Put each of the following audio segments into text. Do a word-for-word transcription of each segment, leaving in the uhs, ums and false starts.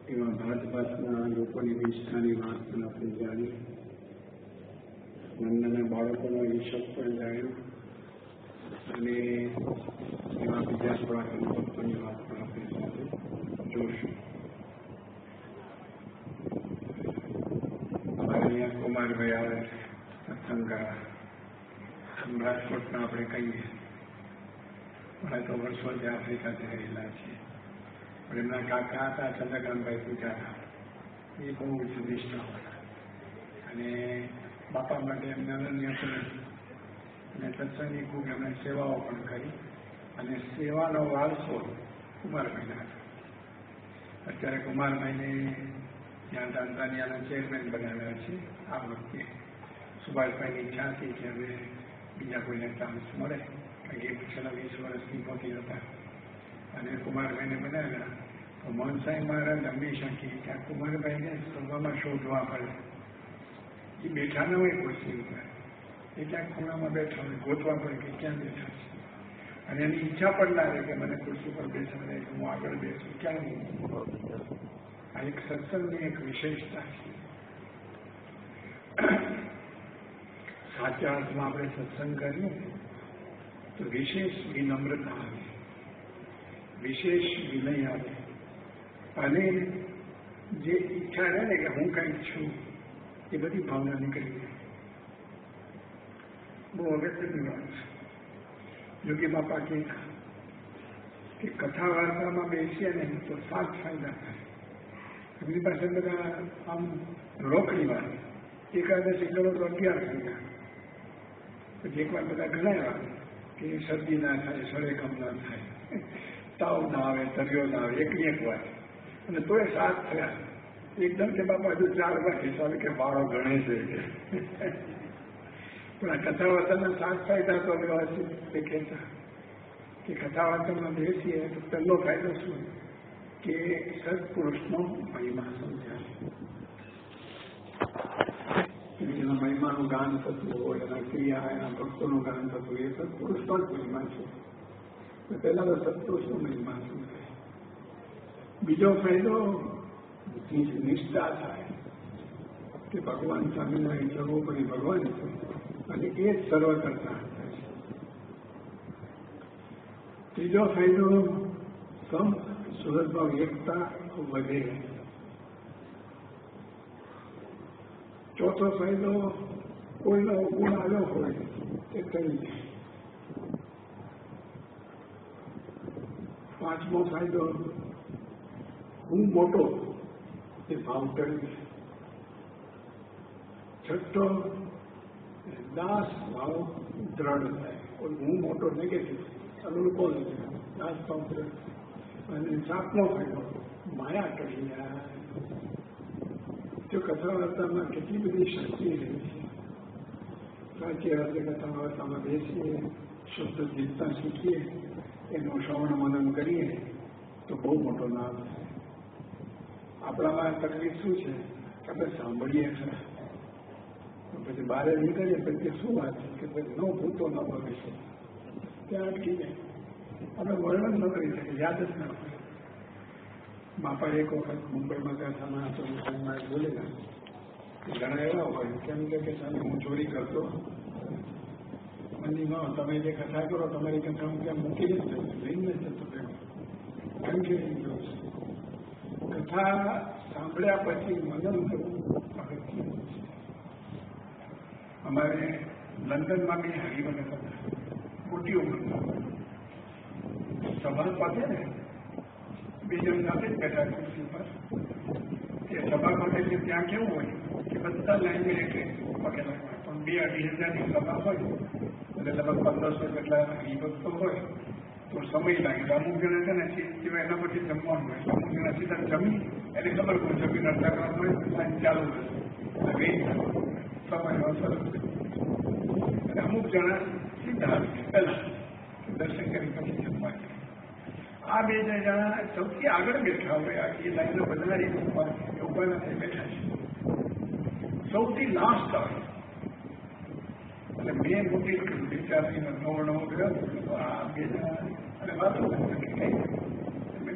એવા ભાતભાતના લોકોની નિષ્ઠાની વાત પણ આપણે જાણી, નાના બાળકોનો હિસાબ પણ જાણ્યો અને એવા બીજા થોડાક અનુભવોની વાત પણ આપણે સાથે જોશું. અમારે અહીંયા કુમારભાઈ આવે છે સત્સંગ કરવા. રાજકોટના આપણે કહીએ પણ તો વર્ષોથી આફ્રિકાથી રહેલા છીએ. પણ એમના કાકા હતા ચંદ્રકાંતભાઈ પૂજારા, એ બહુ જ નિષ્ઠા હતા અને બાપા માટે એમને અનન્ય પ્રેમ અને સત્સંગની ખૂબ એમણે સેવાઓ પણ કરી અને સેવાનો વારસો કુમારભાઈના હતો. અત્યારે કુમારભાઈને ત્યાં તાંઝાનિયાના ચેરમેન બનાવ્યા છે. આ વખતે સુભાષભાઈની ઈચ્છા હતી કે હવે બીજા કોઈને ચાન્સ મળે, કારણ કે છેલ્લા વીસ વર્ષથી મોટી હતા અને કુમારભાઈને બનાવ્યા. તો મોહન સાંઈ મહારાજ હંમેશા કહે કે આ કુમારભાઈને સભામાં શોધવા પડે. એ બેઠા ન હોય ખુરશી ઉપર, એ ક્યાંક ખૂણામાં બેઠા હોય, ગોતવા પડે કે ક્યાં બેઠા છે. અને એની ઈચ્છા પણ ના રહે કે મને ખુરશી પર બેસાડે, હું આગળ બેસું, ક્યાં હું. આ એક સત્સંગની એક વિશેષતા છે. સાચા અર્થમાં આપણે સત્સંગ કરીએ તો વિશેષ વિનમ્રતા આવે, વિશેષ વિનય આવે અને જે ઈચ્છા રહે ને કે હું કંઈક છું એ બધી ભાવના નીકળી જાય. બહુ અગત્યની વાત છે. યોગી બાપા કહે કે કથા વાર્તામાં બેસીએ ને તો સાત ફાયદા થાય. એમની પાસે બધા આમ રોકડી વાત, એકાદશી કરો તો અગિયાર ફાયદા. પછી એકવાર બધા ગણાવ્યા કે શરદી ના થાય, સળેકમ ના થાય, તાવ ના આવે, તરિયો ના આવે, એકની એક વાત. અને તોય સાત થયા. એકદમ કે બાપા હજુ ચાર વાર હિસાબે કે બાળો ગણે છે કે પણ આ કથા વાર્તાના સાત ફાયદા તો વ્યવસ્થિત એ કહેતા કે કથા વાર્તામાં બેસીએ તો પહેલો ફાયદો શું કે સત્પુરુષનો મહિમા સમજાય. એના મહિમાનું ગાન થતું હોય, એના ક્રિયા, એના ભક્તોનું ગાન થતું હોય, એ સત્પુરુષનો જ મહિમા છે. પહેલા તો સત્પુરુષનો મહિમા સમજાય. બીજો ફાયદો નિષ્ઠા થાય કે ભગવાન સામેનો એ સર્વોપરી ભગવાન છે અને એ જ સર્વ કરતા હતા. ત્રીજો ફાયદો સમ સુરતમાં એકતા વધે. ચોથો ફાયદો કોઈનો ગુણ આવ્યો હોય તે કરી જાય. પાંચમો ફાયદો હું મોટો એ ભાવ કરી. છઠ્ઠો દાસ ભાવ દ્રઢ થાય. હું મોટો નેગેટિવ અનુકૂળ દાસ ભાવ દ્રઢ. અને સાતમો ફાયદો માયા કરી જાય. જો કથા વાર્તામાં કેટલી બધી શક્તિ રહી છે. સાચી અર્થે કથા વાર્તામાં બેસીએ, શુદ્ધ જીતતા શીખીએ, એનું શ્રવણ મનન કરીએ તો બહુ મોટો લાભ થાય. આપણામાં તકલીફ શું છે કે આપણે સાંભળીએ ખરા, પછી બહાર નીકળીએ પછી શું વાત છે કે પછી ન ભૂતો ન ભવિષ્ય ત્યાં અટકી જાય. આપણે વર્ણન ન કરી શકીએ, યાદ જ ના હોય. બાપા એક વખત મુંબઈમાં કથામાં તો મુંબઈમાં બોલેલા ઘણા એવા હોય કેમ કે સામે હું ચોરી કરતો મંદી ન, તમે જે કથા કરો તમારી કથા હું ત્યાં મૂકીને જ જતો, લઈને જ જતો રહ્યો. કેમ કે કથા સાંભળ્યા પછી મનન કરવું અગત્યનું છે. અમારે લંડનમાં બી હરિવન હતા, મોટી ઉંમર સભા પતે ને બે જણ સાથે જ બેઠા ખુરશી પર. એ સભા પતે છે ત્યાં કેવું હોય કે બધા લાઈનમાં એટલે પકેલા હોય, પણ બે અઢી હજારની સભા હોય એટલે લગભગ પંદરસો જેટલા હરિભક્તો હોય તો સમય લાગે. અમુક જણા છે ને સિવાય એના પછી જમવાનું હોય, અમુક જણા સીધા જમી એટલે ખબર પડે જમીન અડધા કરવા હોય ચાલુ રહે સમય અસર. અને અમુક જણા સીધા પહેલા દર્શન કરી પછી જમવા જાય. આ બે જણા સૌથી આગળ બેઠા હોય, આખી લાઈનો બનાવી ઉભા ઉભા નથી બેઠા છે, સૌથી લાસ્ટ આવે. એટલે મેં મોટી વિચારીને નવો નવો ગયો આ બે જણા અને વાતો મેં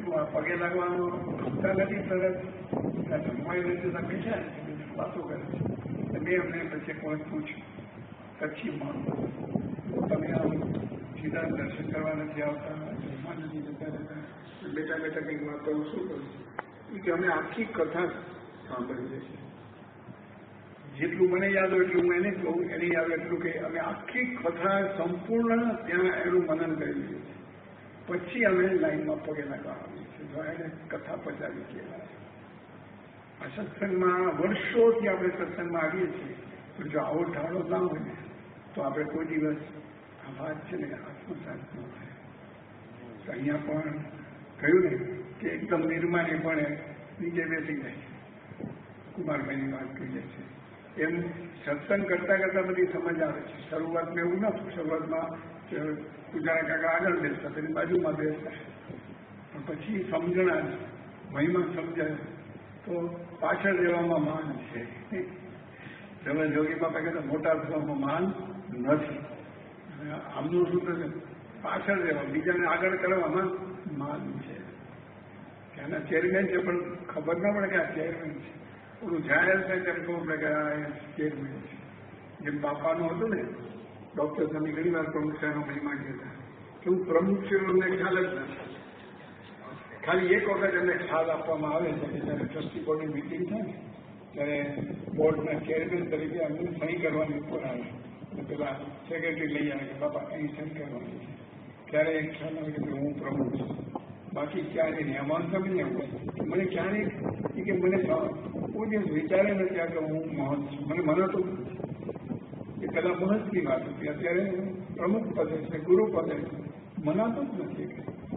આ પગે લાગવાનું ગમતા નથી, તરત જમવાય નથી, તમે છે વાતો કરે છે. મેં અમને પછી કોઈ પૂછ્યું કચ્છીમાં તમે આમ સીધા દર્શન કરવા નથી આવતા, જમવા નથી જતા રહેતા, બેઠા બેઠા કંઈક વાતો શું કરું કે અમે આખી કથા સાંભળીએ છીએ. જેટલું મને યાદ હોય એટલું હું એને કહું, એને યાદ એટલું કે અમે આખી કથા સંપૂર્ણ ત્યાં એનું મનન કરી દઈએ છીએ. પછી અમે લાઈનમાં પગે લગાવીએ છીએ, જો એને કથા પચાવી કહેવાય. આ સત્સંગમાં વર્ષોથી આપણે સત્સંગમાં આવીએ છીએ, પણ જો આવો ઢાળો ના હોય ને તો આપણે કોઈ દિવસ આ વાત છે ને આત્મસાત ન થાય. તો અહીંયા પણ કહ્યું ને કે એકદમ નિર્માણીપણે નીચે બેસી જાય, કુમારભાઈની વાત કહીએ છીએ એમ સત્સંગ કરતા કરતા બધી સમજ આવે છે. શરૂઆતમાં એવું નતું, શરૂઆતમાં પૂજાના કાકા આગળ બેસતા, તેની બાજુમાં બેસતા, પણ પછી સમજણા મહિમા સમજાય તો પાછળ રહેવામાં માન છે. જવા જોગી બાપા કહેતા મોટા થવામાં માન નથી. આમનું શું થશે, પાછળ રહેવા, બીજાને આગળ કરવામાં માન છે. ત્યાંના ચેરમેન છે પણ ખબર ના પડે કે આ ચેરમેન છે. ઓલું જાહેર થાય ત્યારે ખબર પડે કે આ ચેરમેન છે. જેમ બાપાનું હતું ને, ડોક્ટર સામે ઘણી વાર પ્રમુખ સાહેબનો મહિમા કહેતા કે હું પ્રમુખ છું એમને ખ્યાલ જ નથી. ખાલી એક વખત એમને ખ્યાલ આપવામાં આવે છે કે જયારે ટ્રસ્ટી બોર્ડની મિટિંગ થાય ને ત્યારે બોર્ડના ચેરમેન તરીકે અમને સહી કરવાની ઉપર આવે, પેલા સેક્રેટરી લઈ આવે કે બાપા અહીં સહી કરવાની છે. ત્યારે એક ખ્યાલ આવે કે હું પ્રમુખ છું. બાકી ક્યારે નહીં. અમારું સમજે હોય મને ક્યારેક કે મને કોઈ દિવસ વિચારે નથી આ કે હું મહંત છું. મને મનાતું એ પેલા મહંતની વાત હતી, અત્યારે પ્રમુખ પદે છે, ગુરુ પદે છે, મનાતું જ નથી.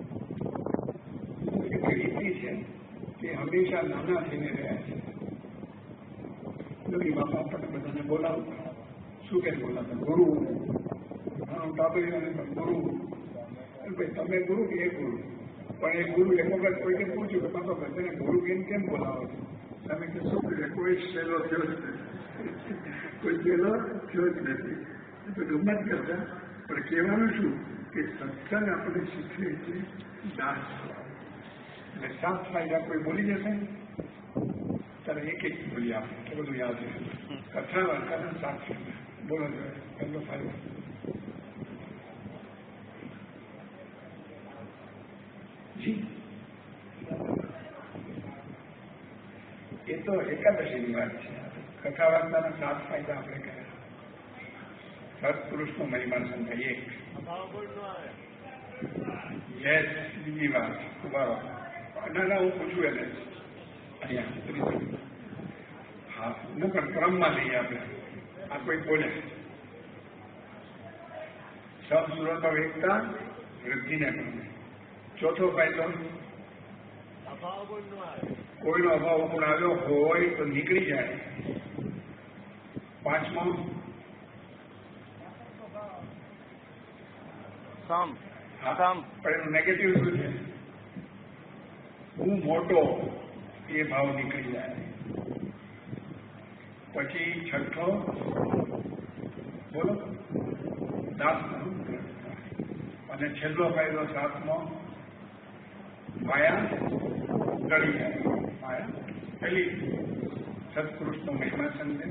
રીતિ છે કે હંમેશા નાના થઈને રહ્યા છે. યોગી બાપા આપણને બધાને બોલાવતા, શું કે બોલાવતા ગુરુ, ટાબરીઓને ગુરુ. ભાઈ તમે ગુરુ કે એ ગુરુ, પણ એ ગુરુ એક વખત કોઈને પૂછ્યું કે બાપા બધાને ગુરુ કેમ કેમ બોલાવો છો? તમે કે શું કર્યું, કોઈ સહેલો થયો જ નથી, કોઈ સહેલો થયો જ નથી. તો ગમત કરતા, પણ કહેવાનું શું કે સત્સંગ આપણે શીખવે છે દાસ. એટલે સાત ફાયદા કોઈ બોલી જશે ત્યારે એક એક બોલી આપે કે બધું યાદ રહે. કથા વાર્તાના સાત ફાયદા બોલો જોઈએ. પહેલો ફાયદો જી, એ તો એકાદશીની વાત છે. કથા વાર્તાના સાત ફાયદા આપણે કર્યા. સત્પુરુષનો મહિમા સંતાય એક. યસ, બીજી વાત ઉભારો. ના ના હું પૂછું એને અહીંયા હા ન પણ ક્રમમાં લઈએ આપણે. આ કોઈ બોલે સબ સુરત એકતા વૃદ્ધિને ક્રમે. ચોથો ફાયદો કોઈનો અભાવ ગુણ આવ્યો હોય તો નીકળી જાય. પાંચમો સમ પણ એનું નેગેટિવ શું છે? હું મોટો એ ભાવ નીકળી જાય. પછી છઠ્ઠો બોલો દાસ. અને છેલ્લો ફાયદો સાતમો માયા ટળી જાય. માયા પેલી સત્પુરુષનો મહિમા સમજે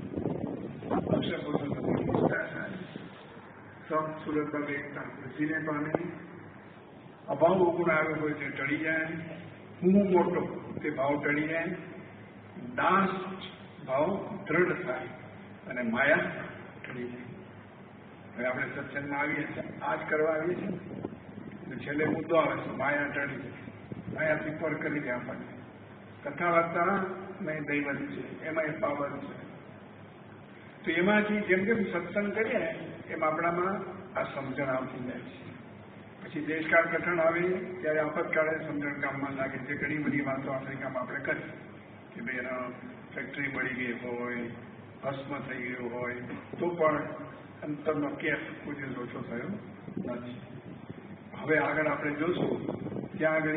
સબ સુરત એકતા વૃદ્ધિને પામે. અભાવ ગુણ આવ્યો હોય તે ટળી જાય. હું મોટો તે ભાવ ટળી જાય. દાસ ભાવ દ્રઢ થાય અને માયા ટળી જાય. હવે આપણે સત્સંગમાં આવીએ છીએ, આ જ કરવા આવીએ છીએ. છેલ્લે મુદ્દો આવે છે માયા ટળી જાય. માયાથી પર કરી દે આપણને. કથા વાર્તા નહીં દૈવત છે, એમાં એ પાવર છે. તો એમાંથી જેમ જેમ સત્સંગ કરીએ ને એમ આપણામાં આ સમજણ આવતી જાય છે. પછી દેશકાળ કઠણ આવે ત્યારે આપતકાળે સમજણ કામમાં લાગે છે. ઘણી બધી વાતો આફ્રિકામાં આપણે કરી કે ભાઈ એનો ફેક્ટરી બળી ગઈ હોય, ભસ્મ થઈ ગયું હોય તો પણ અંતરનો કેફ કોઈ દિવસ ઓછો થયો નથી. હવે આગળ આપણે જોશું ત્યાં આગળ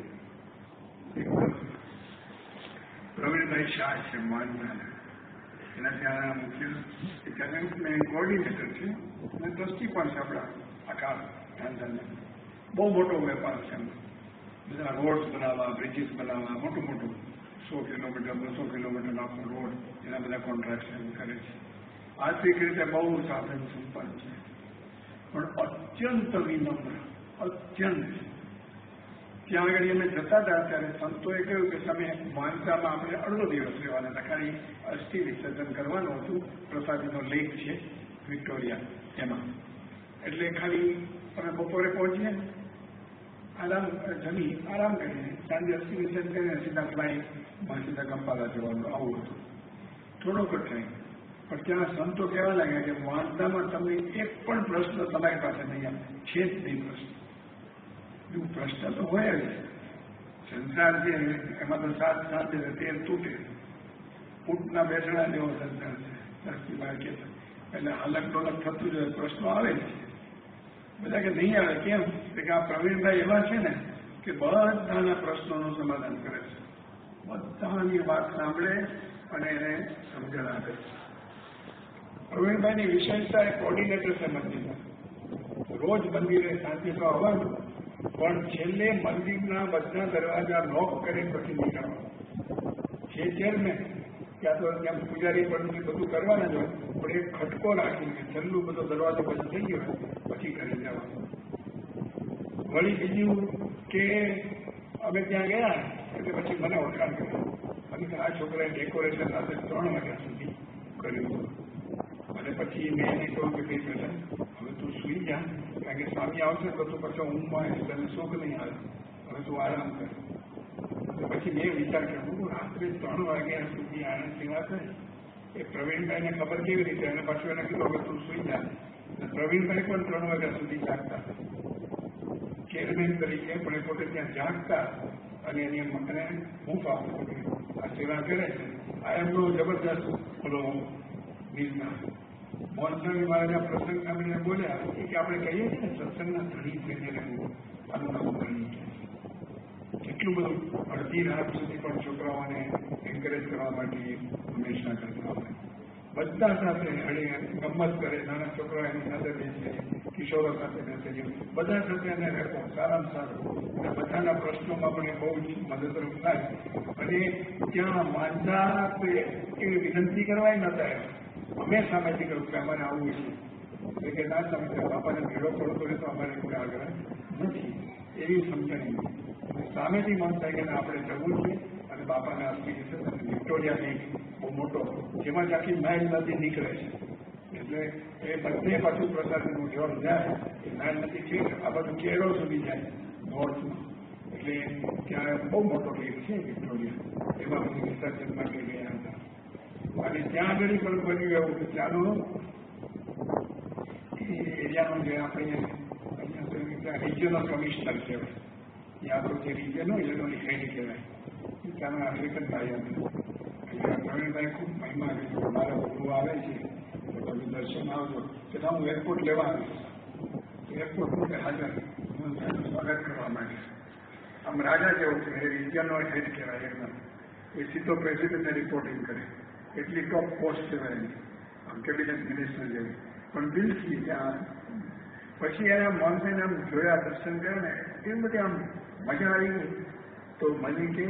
પ્રવીણભાઈ શાહ છે માનના, એના ત્યાં મુખ્ય કોઓર્ડિનેટર છે અને ટ્રસ્ટી પણ છે આપણા આખા ધાંધલને. બહુ મોટો વેપાર છે એમ. બધા રોડ્સ બનાવવા, બ્રિજીસ બનાવવા, મોટું મોટું સો કિલોમીટર બસો કિલોમીટર આખો રોડ, એના બધા કોન્ટ્રાક્શન કરે છે. આર્થિક રીતે બહુ સાધન સંપન્ન છે, પણ અત્યંત વિનમ્ર, અત્યંત. ત્યાં આગળ અમે જતા હતા ત્યારે સંતોએ કહ્યું કે તમે માનતામાં આપણે અડધો દિવસ રહેવાના હતા, ખાલી અસ્થિ વિસર્જન કરવાનું હતું. પ્રસાદીનો લેક છે વિક્ટોરિયા, એમાં એટલે ખાલી અમે બપોરે પહોંચીએ, આરામ જમી આરામ કરીને સાંજે અસ્થિ વિસર્જન કરીને સીધા ફ્લાઇટમાં સીધા કંપાલા જવાનું, આવું હતું. થોડો કઠિન, પણ ત્યાં સંતો કહેવા લાગ્યા કે વાંચતામાં તમને એક પણ પ્રશ્ન તમારી પાસે નહીં આવે, છે જ નહીં પ્રશ્ન. એવું પ્રશ્ન તો હોય જ. સંસાર છે એમાં તો સાત સાત તેર તૂટે, ઊંટના બેસણા જેવો સંસાર છે. દસથી બાર કે એટલે અલગ ડોલક થતું જ હોય, પ્રશ્નો આવે જ છે. બધા કે નહીં આવે, કેમ કે આ પ્રવીણભાઈ એવા છે ને કે બધાના પ્રશ્નોનું સમાધાન કરે છે, બધાની વાત સાંભળે અને એને સમજણ આપે છે. પ્રવીણભાઈની વિશેષતા એ કોર્ડિનેટર છે મંદિરના. રોજ મંદિરે શાંતિ તો આવવાનું, પણ છેલ્લે મંદિરના બધા દરવાજા લોક કરીને પછી નીકળવાનું. છે ચેરમેન ત્યાં તો ત્યાં પૂજારી પણ બધું કરવાના જ હોય, પણ એક ખટકો રાખીને છેલ્લું બધો દરવાજો પછી થઈ ગયો પછી ઘરે જવાનું. વળી બીજું કે અમે ત્યાં ગયા એટલે પછી મને ઓળખાણ કર્યું, અને આ છોકરાએ ડેકોરેશન રાત્રે ત્રણ વાગ્યા સુધી કર્યું. અને પછી મેં એને કહ્યું કે ભાઈ બેટા હવે તું સુઈ જા, કારણ કે સ્વામી આવશે તો તું પછી ઊંઘમાં આવીશ, તને સુખ નહીં આવે, હવે તું આરામ કર. તો પછી મેં વિચાર કર્યો રાત્રે ત્રણ વાગ્યા સુધી આનંદ સેવા કરે એ પ્રવીણભાઈને ખબર કેવી રીતે, અને પાછું એને કીધું હવે તું સુઈ જા. પ્રવીણભાઈ પણ ત્રણ વાગ્યા સુધી જાગતા, ચેરમેન તરીકે પણ એ પોતે ત્યાં જાગતા અને એની મને હૂંફ આપવું આ સેવા કરે છે. આ એમનો જબરદસ્ત બોલો નિર્ણય. મોહનસ્વામી મહારાજના પ્રસંગ આપણે બોલ્યા કે આપણે કહીએ છીએ ને સત્સંગના ધણી થઈને રહેવું, આનું નામ ધણી છે. કેટલું બધું અડધી રાત સુધી પણ છોકરાઓને એન્કરેજ કરવા માટે હંમેશા કરતા હોય, બધા સાથે હળી ગમત કરે, નાના છોકરા એની સાથે બેસે, કિશોરો સાથે બેસે, બધા સાથે એને રહેવો સારામાં સારું, અને બધાના પ્રશ્નોમાં પણ એ બહુ જ મદદરૂપ થાય. અને ત્યાં માનતા એવી વિનંતી કરવાય નતા, અમે સામેથી કહ્યું કે અમારે આવવું છે, એટલે કે ના સમજે બાપાને ભેડો પડતો રહે તો અમારે કોઈ આગ્રહ નથી, એવી સમજણી. સામેથી મન થાય કે આપણે જવું છે, અને બાપાને અસ્થિ વિસર્જન વિક્ટોરિયા લેક બહુ મોટો, જેમાં આખી નાઇલ નદી નીકળે છે, એટલે એ બધે પાછું પ્રસાદનું જોર જાય, એ નાઇલ નદી છે આ બધું કેરળ સુધી જાય નોર્થમાં, એટલે ત્યાં બહુ મોટો લેક છે વિક્ટોરિયા, એમાં બધું વિસર્જન માટે ગયા હતા. અને ત્યાં આગળ પણ બન્યું એવું કે ત્યાંનો એરિયાનો જે આપણે અહીંયા રિજિયનલ કમિશનર કહેવાય, એ આપણું જે રિજિયન હોય એનો હેડ કહેવાય, ત્યાંના આફ્રિકન ભાઈ હતા. પ્રવીણભાઈ ખૂબ મહિમા કરી, મારા ગુરુ આવે છે તો તમે દર્શન આવજો, કે હું એરપોર્ટ લેવા આવીશ. એરપોર્ટ પોતે હાજર, હું સ્વાગત કરવા માટે. આમ રાજા જેવું છે, એ રિજિયનનો હેડ કહેવાય એકદમ, એ સીધો પ્રેસિડેન્ટને રિપોર્ટિંગ કરે, એટલી ટોપ પોસ્ટ કહેવાય એની, આમ કેબિનેટ મિનિસ્ટર જેવી. પણ દિલથી ત્યાં પછી એને મન થઈને આમ જોયા, દર્શન કર્યા ને એ બધી આમ મજા આવી. તો મને કે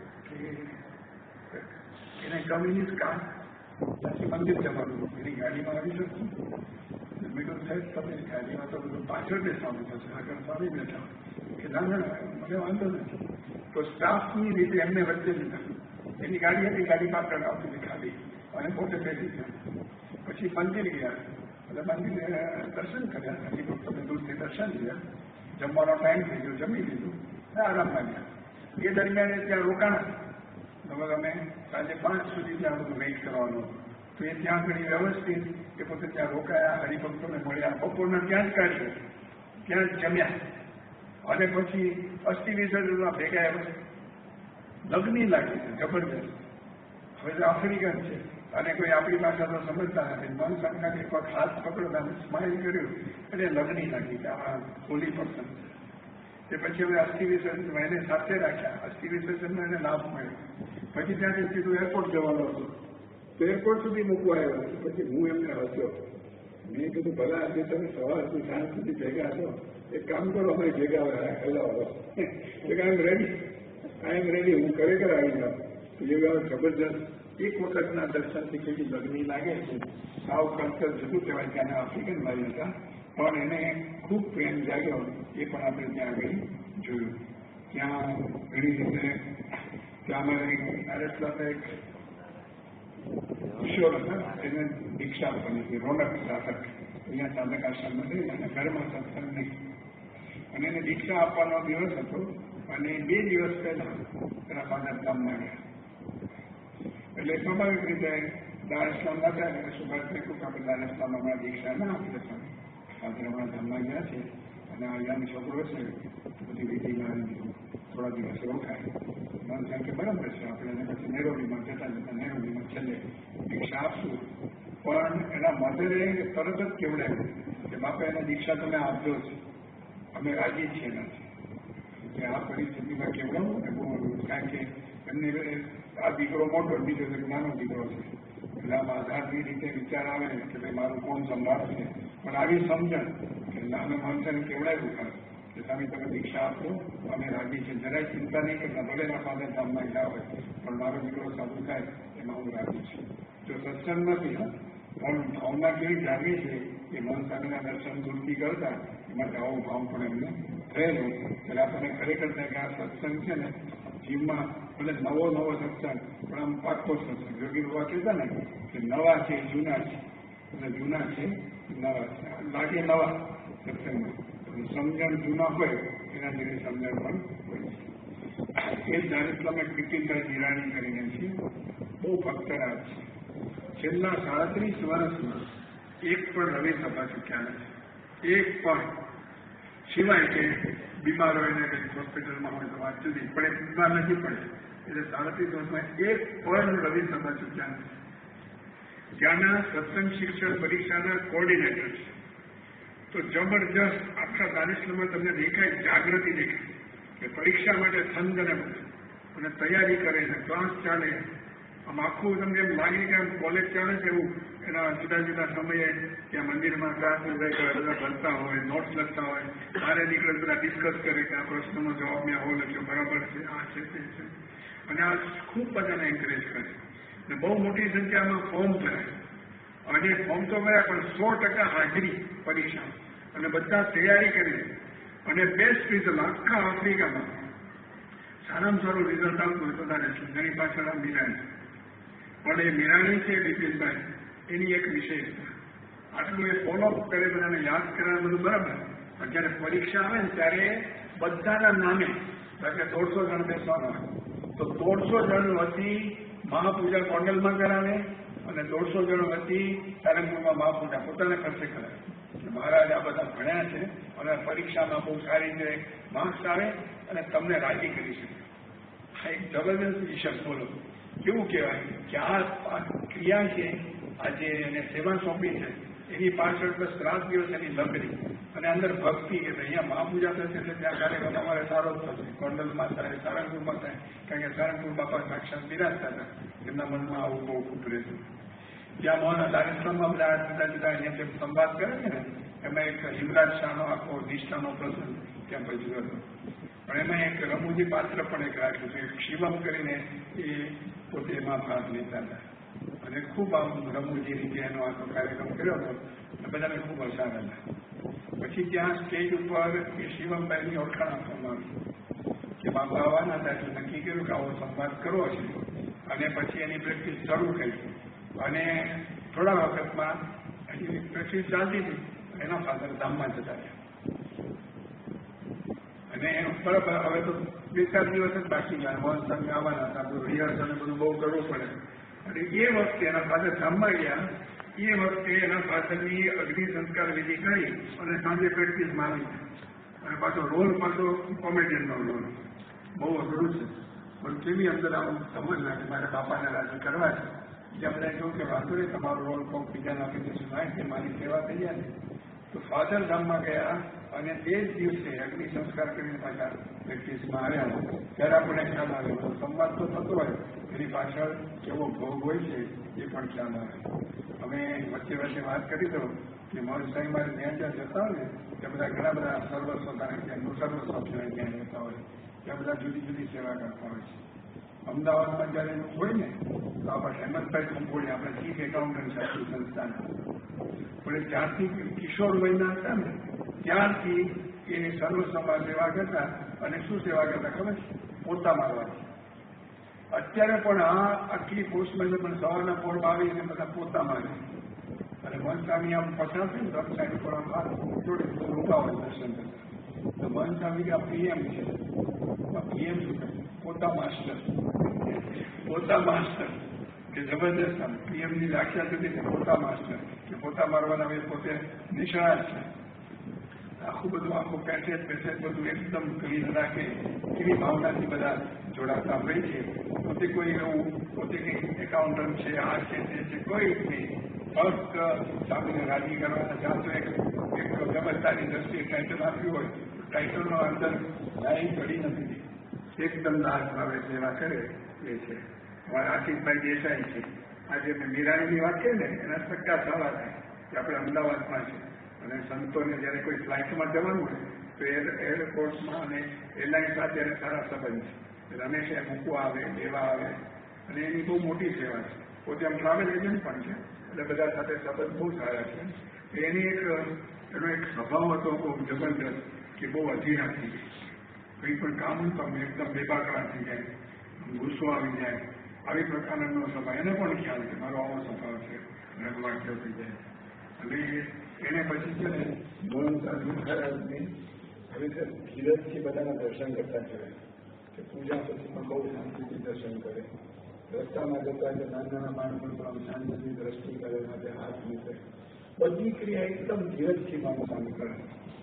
એને કમ્યુનિસ્ટ કામ પછી મંદિર જવાનું, એની ગાડીમાં આવી શકશું. મેં કહ્યું સાહેબ તમે ગાડીમાં તો બધું પાછળ બેસવાનું થશે, આગળ સ્વામી બેઠા, કે ના ના મને વાંધો નથી. તો સ્ટાફની રીતે એમને વચ્ચે લીધા, એની ગાડી હતી, ગાડી પાછળ આવતી હતી ખાલી, અને પોતે બેસી ગયા. પછી મંદિર ગયા, એટલે મંદિરે દર્શન કર્યા, હજી પણ તમે દૂરથી દર્શન લીધા, જમવાનો ટાઈમ થઈ ગયો, જમી લીધું, આરામ લાગ્યા. એ દરમિયાન ત્યાં રોકાણા, લગભગ અમે સાંજે પાંચ સુધી ત્યાં બધું વેઇટ કરવાનું, તો એ ત્યાં ઘણી વ્યવસ્થિત એ પોતે ત્યાં રોકાયા, હરિભક્તોને મળ્યા, બપોરના ત્યાં જ કાઢ્યું, ત્યાં જ જમ્યા, અને પછી અસ્થિ વિસર્જનમાં ભેગા લગ્ની લાગી છે જબરદસ્ત. હવે તો આફ્રિકન છે અને કોઈ આપણી ભાષા તો સમજતા નથી, મન સંઘના એક વખત હાથ પકડતા સ્માઇલ કર્યું એટલે લગ્ની લાગી કે આ હોલી પર્સન છે. તે પછી હવે અસ્થિ વિસર્જનમાં એને સાથે રાખ્યા, અસ્થિ વિસર્જનનો એને લાભ મળ્યો. પછી ત્યાંથી સીધું એરપોર્ટ જવાનો હતો, તો એરપોર્ટ સુધી મૂકવા આવ્યો. પછી હું એમને હસ્યો, મેં કીધું ભલા આજે તમે સવારથી સાંજ સુધી ભેગા છો, એક કામ કરો, અમે ભેગા હલાવો. આઈ એમ રેડી, આઈ એમ રેડી, હું ખરેખર આવી જાઉં. યોગા જબરજસ્ત એક વખતના દર્શનથી કેટલી ગરમી લાગે છે. સાવ કલ્ચર જતું કહેવાય કે આફ્રિકન ભાઈ હતા, પણ એને ખૂબ પ્રેમ જાગ્યો. એ પણ આપણે ત્યાં આગળ જોયું. ત્યાં ઘણી રીતે ત્યાં અમારે નારેશ્વર એક કિશોર હતા, એને દીક્ષા આપવાની હતી, રોનક સાધક. અહીંયા સાધક આશ્રમ નથી અને ઘરમાં સત્સંગ નહીં, અને એને દીક્ષા આપવાનો દિવસ હતો. અને બે દિવસ પહેલા એના ફાધર ગામમાં ગયા. એટલે સ્વાભાવિક રીતે દારેસ્લામ હતા એટલે સુભાષને કહ્યું કે આપણે દારેસ્લામ હમણાં દીક્ષા ના આપીએ છીએ. ફાધર હમણાં ગામમાં ગયા છે અને આ યંગ છોકરો છે, બધી વિધિમાં થોડા દિવસ રોકાય. મને કહે કે બરાબર છે, આપણે એને પછી નેરોબીમાં જતા જતા નેરોબીમાં છેલ્લે દીક્ષા આપશું. પણ એના મધરે તરત જ કેવડાવ્યું કે બાપા એને દીક્ષા તમે આપજો જ, અમે રાજી છીએ નથી કે આ પરિસ્થિતિમાં કેવડાવું ને બહુ. કારણ કે એમને આ દીકરો મોટો, બીજો એક નાનો દીકરો છે, એટલે આમ આધારની રીતે વિચાર આવે કે ભાઈ મારું કોણ સંભાળશે. પણ આવી સમજણ કે નાના માણસને કેવડાવ્યું ખાસ કે તમે તમે દીક્ષા આપો, અમે રાજી છે, જરાય ચિંતા નહીં કરતા, ભલે ના ફાધર ગામમાં ગયા હોય પણ મારો દીકરો સાબુ થાય એમાં હું રાજી છું. જો સત્સંગ નથી પણ ભાવના કેવી જાગી છે એ મન સ્વામીના દર્શન દૂરથી કરતા એમાં આવો ભાવ પણ એમને થયેલો. એટલે આપણને ખરેખર થાય કે આ સત્સંગ છે ને જીવમાં ભલે નવો નવો સત્સંગ પણ આમ પાક્કો સત્સંગ. યોગી બાબા કહેતા ને કે નવા છે જૂના છે, અને જૂના છે નવા છે. લાગે નવા સત્સંગમાં સમજણ જૂના હોય એના જેવી સમજણ પણ હોય છે. એ જ દારેસ્લામે કીર્તિભાઈ નિરાણી કરીને છે, બહુ ભક્તરાજ છે. છેલ્લા સાડત્રીસ વર્ષમાં એક પણ રવિ સભા ચૂક્યા નથી, એક પણ. સિવાય કે બીમાર હોય ને કંઈક હોસ્પિટલમાં હોય તો વાત જુદી, પણ એ બીમાર નથી પડે. એટલે સાડત્રીસ વર્ષમાં એક પણ રવિ સભા ચૂક્યા નથી. ત્યાંના સત્સંગ શિક્ષણ પરીક્ષાના કોર્ડિનેટર છે. તો જબરજસ્ત આખા દારેસ્લામમાં તમને દેખાય, જાગૃતિ દેખાય કે પરીક્ષા માટે છંદ અને અને તૈયારી કરે છે, ક્લાસ ચાલે. આમ આખું તમને એમ લાગે કે આમ કોલેજ ચાલે છે એવું. એના જુદા જુદા સમયે ત્યાં મંદિરમાં ક્લાસ બધા ભણતા હોય, નોટ્સ લખતા હોય, બહાર નીકળે બધા ડિસ્કસ કરે કે આ પ્રશ્નનો જવાબ મેં આવો લખ્યો, બરાબર છે, આ છે તે છે. અને આ ખૂબ બધાને એન્કરેજ કરે. અને બહુ મોટી સંખ્યામાં ફોર્મ ભરાય, અને ફોર્મ તો ભર્યા પણ સો ટકા હાજરી પરીક્ષા, અને બધા તૈયારી કરી. અને બેસ્ટ રિઝલ્ટ આખા આફ્રિકામાં સારામાં સારું રિઝલ્ટ આવતું હોય તો દારેસ્લામ. એની પાછળ આ મીરાણી, પણ એ મીરાણી છે બિપિનભાઈ, એની એક વિશેષતા આટલું એ ફોલોઅપ કરે, બધાને યાદ કરવા બધું બરાબર. પણ જયારે પરીક્ષા આવે ને ત્યારે બધાના નામે, કારણ કે દોઢસો જણ બેસવાના હોય તો દોઢસો જણ વતી મહાપૂજા ગોંડલમાં કરાવે, અને દોઢસો જણ વતી સારંગપુરમાં મહાપૂજા પોતાને ખર્ચે કરાવે. મહારાજ આ બધા ભણ્યા છે અને પરીક્ષામાં બહુ સારી રીતે માર્ક્સ આવે અને તમને રાજી કરી શકે. આ એક જબરદસ્ત ઈશ્વર. બોલો કેવું કહેવાય કે આ ક્રિયા છે, આજે એને સેવા સોંપી છે, એની પાછળ બસ રાત દિવસ એની લકડી અને અંદર ભક્તિ કે અહીંયા મહાપૂજા થશે એટલે ત્યાં કાર્યક્રમ અમારે સારો જ થશે. ગોંડલમાં થાય, સારંગપુરમાં થાય, કારણ કે સારંગપુર બાપા સાક્ષાત બિરાજતા હતા, એમના મનમાં આવું બહુ ખૂબ રહેતું. જ્યાં મોહન દારેસ્લામમાં બધા જુદા જુદા અહીંયા જેમ સંવાદ કરે છે ને, એમાં એક હિમરાજ શાહનો આખો નિષ્ઠાનો પ્રસંગ ત્યાં પછી હતો. પણ એમાં એક રમૂજી પાત્ર પણ એક રાખ્યું છે, શિવમ કરીને એ પોતે એમાં ભાગ લેતા હતા. અને ખૂબ આમ રમૂજી રીતે એનો આખો કાર્યક્રમ કર્યો હતો, અને બધાને ખૂબ અસાર હતા. પછી ત્યાં સ્ટેજ ઉપર એ શિવમભાઈની ઓળખાણ આપવામાં આવી કે બાપા આવવાના હતા, એટલે નક્કી કર્યું કે આવો સંવાદ કરવો છે. અને પછી એની પ્રેક્ટિસ શરૂ કરી, અને થોડા વખતમાં એની પ્રેક્ટિસ ચાલતી હતી. એના ફાધર ધામમાં જતા રહ્યા, અને બરાબર હવે તો બે ચાર દિવસ જ બાકી ગયા. મોહન સ્વામી આવવાના હતા, બધું રિહર્સલ બધું બહુ કરવું પડે. અને એ વખતે એના ફાધર ધામમાં ગયા, એ વખતે એના ફાધરની અગ્નિ સંસ્કાર વિધિ કરી અને સાંજે પ્રેક્ટિસમાં આવી. અને પાછો રોલ પાછો કોમેડિયનનો રોલ બહુ અઘરું છે, પણ કેવી અંદર આવું સમજ લાગે મારે બાપાને રાજી કરવા છે. બીજા બધા કહ્યું કે વાંધો નહીં, તમારો રોલ કોક બીજાને આપી દઈશું, ના કે મારી સેવા થઈ જાય ને. તો ફાધર ધામમાં ગયા અને તે જ દિવસે અગ્નિ સંસ્કાર કરીને પાછા પ્રેક્ટિસમાં આવ્યા. ત્યારે આપણને ખ્યાલ આવ્યો, સંવાદ તો થતો હોય, એની પાછળ કેવો ભોગ હોય છે એ પણ ખ્યાલ આવે. અમે વચ્ચે વચ્ચે વાત કરી દો કે મોહન સાહેબ મારે ત્યાં ત્યાં જતા હોય ત્યાં બધા ઘણા બધા સર્વસ્વ કારણ કે એમનું સર્વસ્વ કહેવાય ત્યાં જતા હોય ત્યાં બધા જુદી જુદી સેવા કરતા હોય છે. અમદાવાદમાં જયારે એનું હોય ને તો આપણે હેમંતભાઈ કંપોળી આપણે ચીફ એકાઉન્ટન્ટ છે આપણી સંસ્થાના પણ જ્યારથી કિશોર વયના હતા ને ત્યારથી એ સર્વસ્વમાં સેવા કરતા અને શું સેવા કરતા ખબર છે? પોતા મારવાની. અત્યારે પણ આ આટલી પોસ્ટમાં પણ સવારના પોરમાં આવીને બધા પોતા મારે અને મનસ્વામી આમ પસાર છે ને દસ સાઈડ પર આમ હાથ જોડે રૂપા હોય દર્શન કરતા તો મનસ્વામી આ પીએમ છે. પીએમ શું કહે? પોતા માસ્ટર. પોતા માસ્ટર કે જબરદસ્ત આમ પીએમની વ્યાખ્યા સુધી પોતા માસ્ટર કે પોતા મારવાના એ પોતે નિષ્ણાત છે. આખું બધું આખું પેસેજ પેસેજ બધું એકદમ ક્લીન રાખે એવી ભાવનાથી બધા જોડાતા હોય છે. પોતે કોઈ એવું પોતે કંઈ એકાઉન્ટન્ટ છે આ છે તે છે કોઈ જ નહીં. ફક્ત સામેને રાજી કરવાના જાતો એક એક વ્યવસ્થાની દ્રષ્ટિએ ટાઇટલ આપ્યું હોય ટાઇટલનો અંદર લાઈન ચડી નથી. એકદમ દાસ ભાવે સેવા કરે એ છે. અમારા આશિષભાઈ દેસાઈ છે. આજે મેં મીરાણીની વાત કરી ને એના ટકા સવા થાય કે આપણે અમદાવાદમાં છે અને સંતોને જયારે કોઈ ફ્લાઇટમાં જવાનું હોય તો એ એરપોર્ટમાં અને એરલાઇન સાથે એને સારા સંબંધ છે. રમેશ એ મૂકવા આવે લેવા આવે અને એની બહુ મોટી સેવા છે. પોતે આમ ટ્રાવેલ એજન્ટ પણ છે એટલે બધા સાથે સંબંધ બહુ સારા છે. એની એક એનો એક સ્વભાવ હતો બહુ જબરદસ્ત કે બહુ અધીરા થઈ ગઈ. કંઈ પણ કામ તો એકદમ બેબાકડા થઈ જાય, ગુસ્સો આવી જાય, આવી પ્રકારનો સ્વભાવ. એને પણ ખ્યાલ છે મારો આવો સ્વભાવ છે, રગવાટ્યો થઈ જાય. અને એને પછી છે ને મોહનદાસની હવે ધીરજથી બધાના દર્શન કરતા કહેવાય કે પૂજા પછી પણ બહુ શાંતિથી દર્શન કરે. રસ્તામાં જતા કે નાના નાના બાળકો તો આમ શાંતિની દ્રષ્ટિ કરે માટે હાથ મૂકે. બધી ક્રિયા એકદમ ધીરજથી માણસાની કરે.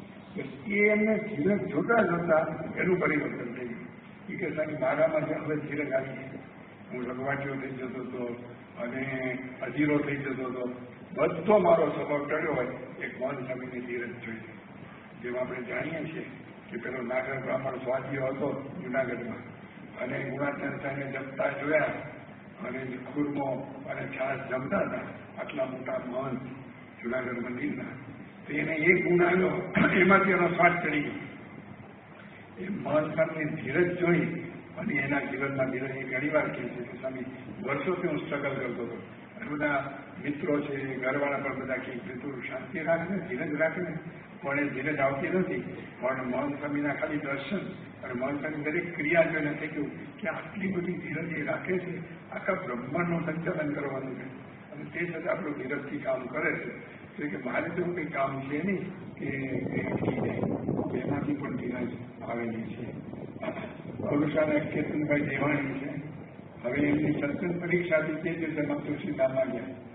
એ એમને ધીરજ જોતા જોતા એનું પરિવર્તન થઈ ગયું. એ કે સાહેબ મારામાં જે હવે ધીરજ આવી હું રગવાટીઓ થઈ જતો હતો અને અધીરો થઈ જતો હતો. બધો મારો સ્વભાવ ટળ્યો હોય એક મૌન સ્વામીની ધીરજ જોઈ. જેમ આપણે જાણીએ છીએ કે પેલો નાગર બ્રાહ્મણ સ્વાધ્યો હતો જુનાગઢમાં અને ગુણાચંદ સાહેબને જમતા જોયા અને ખુરમો અને છાસ જમતા હતા આટલા મોટા મહંત જુનાગઢ મંદિરના તો એને એક ગુણ આવ્યો એમાંથી એનો સ્વાદ ચડી ગયો. એ મહંત સ્વામીની ધીરજ જોઈ અને એના જીવનમાં ધીરજ એ ઘણી વાર કહે છે કે સ્વામી વર્ષોથી હું સ્ટ્રગલ કરતો હતો અને બધા મિત્રો છે ઘરવાળા પણ બધા કે તું શાંતિ રાખ ને ધીરજ રાખ ને પણ એ ધીરજ આવતી નથી. પણ મહંત સ્વામીના ખાલી દર્શન અને મહંત સ્વામી દરેક ક્રિયા જોઈને થઈ ગયું કે આટલી બધી ધીરજ એ રાખે છે, આખા બ્રહ્માંડનું સંચાલન કરવાનું છે અને તે છતાં આપણું ધીરજથી કામ કરે છે. તો કે મારે તો કંઈ કામ છે નહીં કે થઈ જાય એમાંથી પણ ધીરજ આવેલી છે. અરુષાના કેતનભાઈ દેવાણી છે. હવે એમની સત્સંગ પરીક્ષાથી તે જ રીતે તુલસીધામમાં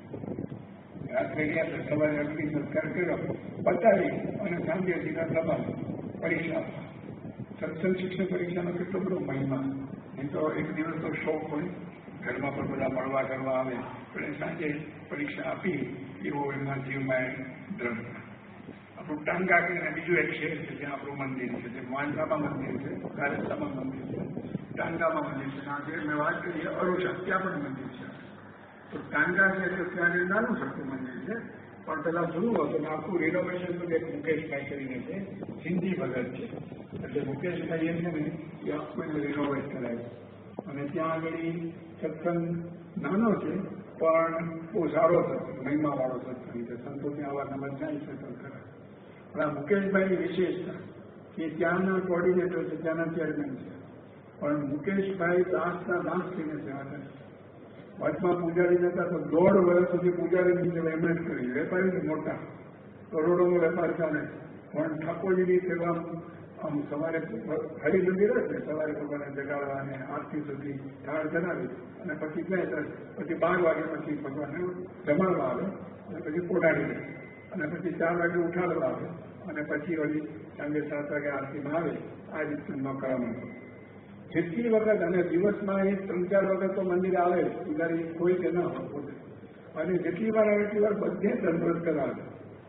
ગયા. રાત્રે ગયા તો સવારે અગ્નિ સત્કાર કર્યો બતાવી અને સાંજે સીધા સભા પરીક્ષા. સત્સંગ શિક્ષણ પરીક્ષાનો કેટલો બધો મહિમા. એમ તો એક દિવસ તો શોખ હોય ઘરમાં પણ બધા મળવા કરવા આવે પણ સાંજે પરીક્ષા આપી એવો એમના જીવમાં દ્રઢ. આપણું ટાંગા કરીને બીજું એક શહેર છે જ્યાં આપણું મંદિર છે, જે માંડલામાં મંદિર છે, રાજસ્થાનમાં મંદિર છે, ટાંગામાં મંદિર છે. આજે મેં વાત કરીએ અરુષા ત્યાં પણ મંદિર છે. તો ટાંગા છે તો ત્યાં નાનું સરખું મંદિર છે પણ પેલા જૂનું હતું આખું રિનોવેશન તો એક મુકેશભાઈ કરીને છે, સિંધી ભગત છે. એટલે મુકેશભાઈ એમ છે ને એ આખું રિનોવેટ કરાય અને ત્યાં આગળ સત્સંગ નાનો છે પણ બહુ સારો સત્સંગ મહિમાવાળો સત્સંગ છે. સંતો ત્યાં અવારનવાર જાય સત્સંગ કરે. પણ આ મુકેશભાઈની વિશેષતા કે ત્યાંના કોર્ડિનેટર છે, ત્યાંના ચેરમેન છે પણ મુકેશભાઈ દાસના દાસ થઈને સેવા કરે. વચમાં પૂજારી નતા તો દોઢ વર્ષ સુધી પૂજારીની સેવા એમણે જ કરી. વેપારી મોટા કરોડોનો વેપાર ચાલે પણ ઠાકોરજીની સેવા આમ સવારે હરિ મંદિર હોય ને સવારે ભગવાનને જગાડવા અને આરતી સુધી ઢાળ જણાવી અને પછી જાય પછી બાર વાગે પછી ભગવાનને જમાડવા આવે અને પછી પોઢાડી દે અને પછી ચાર વાગે ઉઠાડવા આવે અને પછી વળી સાંજે સાત વાગે આરતીમાં આવે. આ રીતનો ક્રમ હતો. જેટલી વખત અને દિવસમાં એ ત્રણ ચાર વખત તો મંદિર આવે પૂજારી કોઈ કે ના હોય પોતે અને જેટલી વાર આવે એટલી વાર બધે દંડવત કરાવે.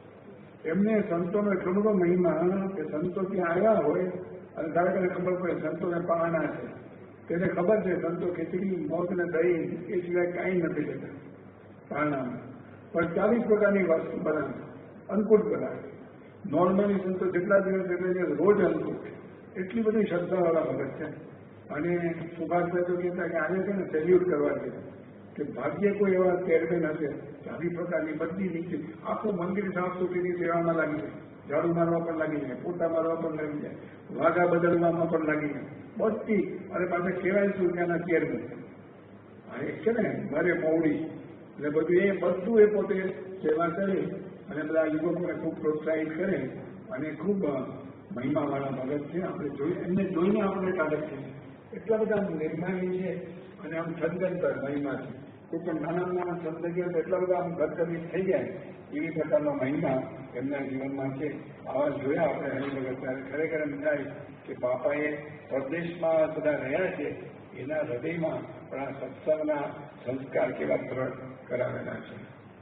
એમને સંતોનો એટલો બધો મહિમા કે સંતો ત્યાં આવ્યા હોય અને ધારો કે ખબર પડે સંતોને પાણા છે તેને ખબર છે સંતો ખીચડી મોત ને દહીં એ સિવાય કાંઈ નથી લેતા પારણામાં પણ ચાલીસ પ્રકારની વસ્તુ બનાવે અંકુટ બનાવે. નોર્મલી સંતો જેટલા દિવસ એટલે રોજ અંકુટ, એટલી બધી શ્રદ્ધાવાળા ભગત છે. અને સુભાષભાઈ તો કહેતા કે આને છે ને સેલ્યુટ કરવા છે કે ભાગ્ય કોઈ એવા ચેરમેન હશે આવી પ્રકારની બધી નીચે આખું મંદિર સાફ સુથરીની સેવામાં લાગી જાય, ઝાડુ મારવા પણ લાગી જાય, પોતા મારવા પણ લાગી જાય, વાઘા બદલવામાં પણ લાગી જાય બધી. અને પાછા કહેવાય શું ત્યાંના ચેરમેન એક છે ને મારે પૌડી, એટલે બધું એ બધું એ પોતે સેવા કરે અને બધા યુવકોને ખૂબ પ્રોત્સાહિત કરે અને ખૂબ મહિમાવાળા ભગત છે. આપણે જોઈ એમને જોઈને આપણે કાઢક છે એટલા બધા નિર્માણી છે અને આમ સદંતર મહિમા છે. કોઈ પણ નાના નાના શબ્દ ગયો તો એટલા બધા આમ ગદગદિત થઈ જાય એવી પ્રકારનો મહિમા એમના જીવનમાં છે. આવા જોયા આપણે હરિભગત ત્યારે ખરેખર એમ થાય કે બાપાએ પરદેશમાં બધા રહ્યા છે એના હૃદયમાં પણ આ સત્સંગના સંસ્કાર કેવા દ્રઢ કરાવેલા છે.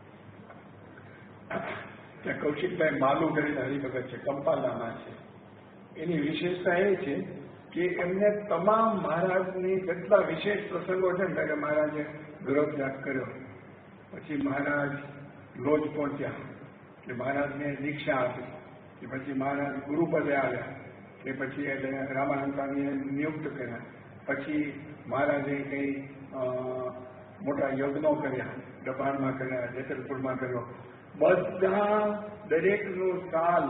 ત્યાં કૌશિકભાઈ માલુ કરીને હરિભગત છે, કંપાલામાં છે. એની વિશેષતા એ છે કે એમને તમામ મહારાજની જેટલા વિશેષ પ્રસંગો છે ને કે મહારાજે ગૃહત્યાગ કર્યો, પછી મહારાજ લોજ પહોંચ્યા કે મહારાજને દીક્ષા આપી, કે પછી મહારાજ ગુરુપદે આવ્યા, કે પછી એટલે રામાનંદ સ્વામીએ નિયુક્ત કર્યા, પછી મહારાજે કંઈ મોટા યજ્ઞો કર્યા, દબાણમાં કર્યા, જેતલપુરમાં કર્યો, બધા દરેકનું સાલ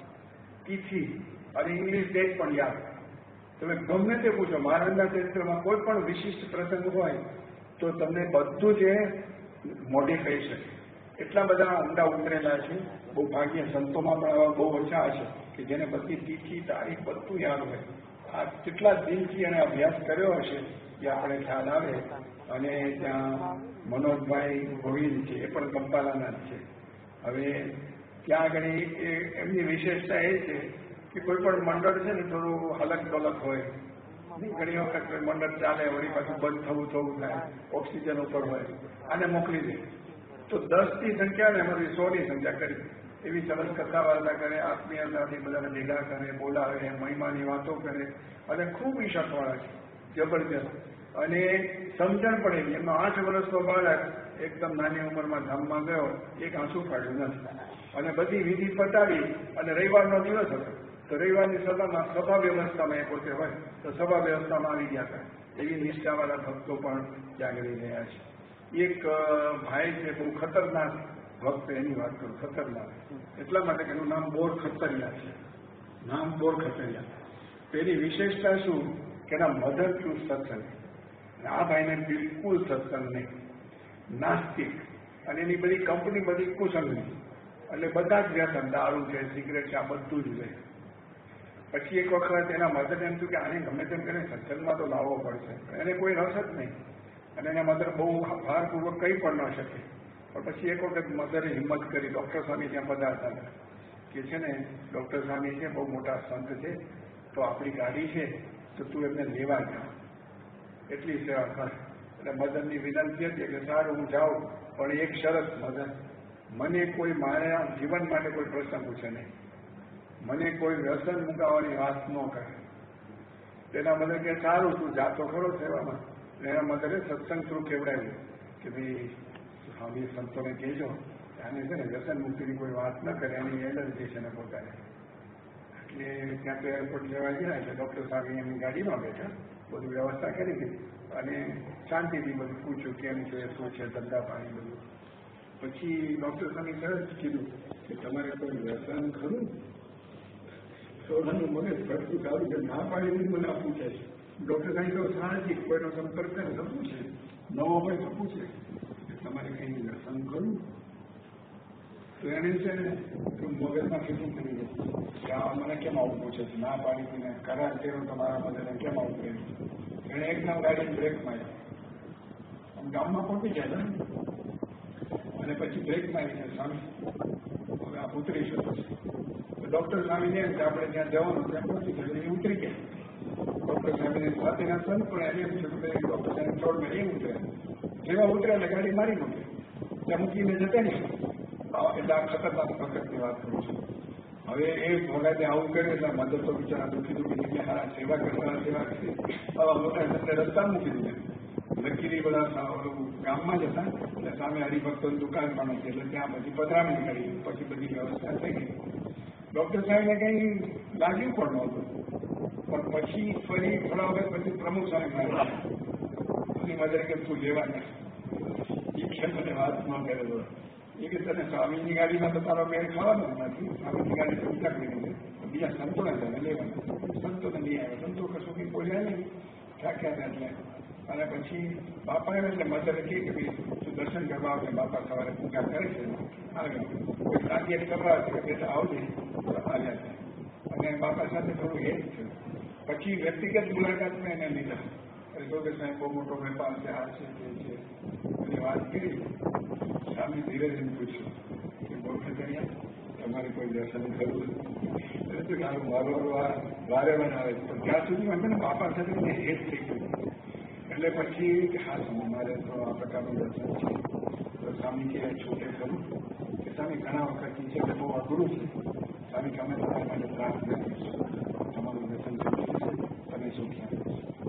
તિથિ અને ઇંગ્લિશ ડેટ પણ યાદ. તમે ગમે તે પૂછો મહારાજના ચરિત્રમાં કોઈ પણ વિશિષ્ટ પ્રસંગ હોય તો તમને બધું જ મોઢે કહી શકે. એટલા બધા ઊંડા ઉતરેલા છે. બહુ ભાગ્ય સંતોમાં પણ આવા બહુ ઓછા હશે કે જેને બધી તિથિ તારીખ બધું યાદ હોય. આ કેટલા દિનથી એને અભ્યાસ કર્યો હશે એ આપણે ખ્યાલ આવે. અને ત્યાં મનોજભાઈ ગોવિંદ છે એ પણ કંપાલાના જ છે. હવે ત્યાં આગળ એ એમની વિશેષતા એ છે કે કોઈ પણ મંડળ છે ને થોડું હલક ડોલક હોય, ઘણી વખત મંડળ ચાલે વળી પાછું બંધ થવું થવું થાય, ઓક્સિજન ઉપર હોય, આને મોકલી દે તો દસ ની સંખ્યા ને એમાંથી સો ની સંખ્યા કરી એવી સરસ કથા વાર્તા કરે, આત્મીયતાથી બધાને ભેગા કરે, બોલાવે, મહિમાની વાતો કરે અને ખૂબ ઈશાકવાળા છે, જબરજસ્ત. અને સમજણ પડે એમનો આઠ વર્ષનો બાળક એકદમ નાની ઉંમરમાં ધામમાં ગયો, એક આંસુ કાઢ્યું નથી. અને બધી વિધિ પતાવી અને રવિવારનો દિવસ હતો તો રવિવારની સભામાં સભા વ્યવસ્થામાં એ પોતે હોય તો સભા વ્યવસ્થામાં આવી ગયા હતા. એવી નિષ્ઠાવાળા ભક્તો પણ જાગરી રહ્યા છે. એક ભાઈ છે બહુ ખતરનાક ભક્ત, એની વાત કરું, ખતરનાક એટલા માટે કે એનું નામ બોર ખતરિયા છે. નામ બોર ખતરિયા. તો એની વિશેષતા શું કે એના મધર ટુ સત્સંગ. આ ભાઈને બિલકુલ સત્સંગ નહીં, નાસ્તિક, અને એની બધી કંપની બધી કુસંગની, એટલે બધા જ વ્યસન, દારૂ છે, સિગરેટ છે, આ બધું જ લે. પછી એક વખત એના મધર એમ થયું કે આને ગમે તેમ કરીને સત્સંગમાં તો લાવવો પડશે. એને કોઈ રસ જ નહીં અને એના મધર બહુ ભારપૂર્વક કંઈ પણ ન શકે. પણ પછી એક વખત મધરે હિંમત કરી, ડૉક્ટર સ્વામી ત્યાં પધારતા કે છે ને ડૉક્ટર સ્વામી છે બહુ મોટા સંત છે, તો આપણી ગાડી છે તો તું એમને લેવા જા, એટલી સેવા કર. એટલે મદનની વિનંતી હતી કે સારું હું જાઉં, પણ એક શરત મદન, મને કોઈ મારા જીવન માટે કોઈ પ્રશ્ન પૂછે નહીં, મને કોઈ વ્યસન મુકાવવાની વાત ન કરે. તેના મદદ કે સારું તું જાતો ખરો સેવામાં. એના મદદે સત્સંગ થ્રુ કેવડાવ્યું કે ભાઈ સ્વામી સંતોને કહેજો આને છે ને વ્યસન મુક્તિની કોઈ વાત ન કરે, એની એલર્જી છે ને પોતાને. એટલે ત્યાં તો એરપોર્ટ લેવા ગયા એટલે ડૉક્ટર સ્વામી એમની ગાડીમાં બેઠા, બધું વ્યવસ્થા કરી હતી અને શાંતિથી બધું પૂછ્યું કેમ છે, શું છે, ધંધા પાણી બધું. પછી ડૉક્ટર સ્વામી સરસ કીધું કે તમારે કોઈ વ્યસન ખરું? સોનાનું મને ભરતું સારું છે, ના પાડીને મને આ પૂછે છે. ડૉક્ટર સાહેબ તો સાહજિક કોઈનો સંપર્ક કરે તો પૂછે, નવો હોય તો પૂછે તમારે કંઈ વ્યસન ખરું? તો એને છે ને મગજમાં કેટલું કરી દે કે આ મને કેમ આવું પૂછે છે, ના પાડી ને કરાર કર્યો તમારા મદદને કેમ આવું કર્યું? એણે એકદમ ગાડી બ્રેક મારી, આમ ગામમાં પહોંચી ગયા અને પછી બ્રેક મારી છે સ્વામી હવે આ ઉતરી શકો છે. તો ડૉક્ટર સ્વામીને એમ કે આપણે ત્યાં જવાનું ત્યાં પહોંચી ગયા, એ ઉતરી ગયા. ડૉક્ટર સાહેબને સાથેના સંત પણ એને એમ છે કે ડૉક્ટર સાહેબ છોડ મેં એ ઉતરે, જેવા ઉતરે એટલે ગાડી મારી મૂકે, ત્યાં મૂકીને જતા નહીં. એટલે આ ખતરનાક વખતની વાત કરું છું. હવે એ વખતે આવું કરે એટલે મદદ તો બિચારા દુઃખી દુઃખી નીકળે, હારા સેવા કરતા સેવા કરી આવા મોટા સંતે રસ્તા મૂકી દીધા. લકીરી બધા ગામમાં જ હતા, એટલે સામે હરિભક્તોની દુકાન પણ હતી, એટલે ત્યાં પછી પધરામણી કરી, પછી બધી વ્યવસ્થા થઈ ગઈ. ડોક્ટર સાહેબને કંઈ લાગ્યું પણ નહોતું, પણ પછી ફરી થોડા વખત પછી પ્રમુખ સાહેબ એની મદદ કે તું લેવા નહીં, એ કે મને વાત ન કરેલો, એ કે તને સ્વામીની ગાડીમાં તો તારો મેળ ખાવાનો નથી, સ્વામીની ગાડી તો વિચાર કરી છે, બીજા સંતોને તને લેવાના, સંતોને નહીં આવે, સંતો કશું કંઈ બોલ્યા નહીં, થાક્યા હતા એટલે. અને પછી બાપા એને એટલે મધરે કહે કે ભાઈ તું દર્શન કરવા આવજે, બાપા સવારે પૂજા કરે છે, આવે કોઈ કાર્ય કરવા છે બેટા આવજે, આવ્યા છે. અને બાપા સાથે થોડું એ જ થયું. પછી વ્યક્તિગત મુલાકાત મેં એને લીધા, જો કે સાહેબ બહુ મોટો વેપાર છે, આ છે તે છે, અને વાત કરી. સામે ધીરે ધીરે પૂછ્યું કે બોલશે કર્યા તમારે કોઈ દર્શન કરવું નથી, મારો વારે વારે આવે પણ ત્યાં સુધી મને ને બાપા સાથે મને એ જ થઈ ગયું. એટલે પછી હા સ્વામી મારે તો આ પ્રકારનું દર્શન છે, તો સ્વામી કે છૂટે ખરું કે સ્વામી ઘણા વખતથી છે એટલે બહુ અઘરું છે, સ્વામી કે અમે તમારા માટે પ્રાર્થના કરીશું, તમારું દર્શન સુખ્યું છે, તમે સુખ્યા.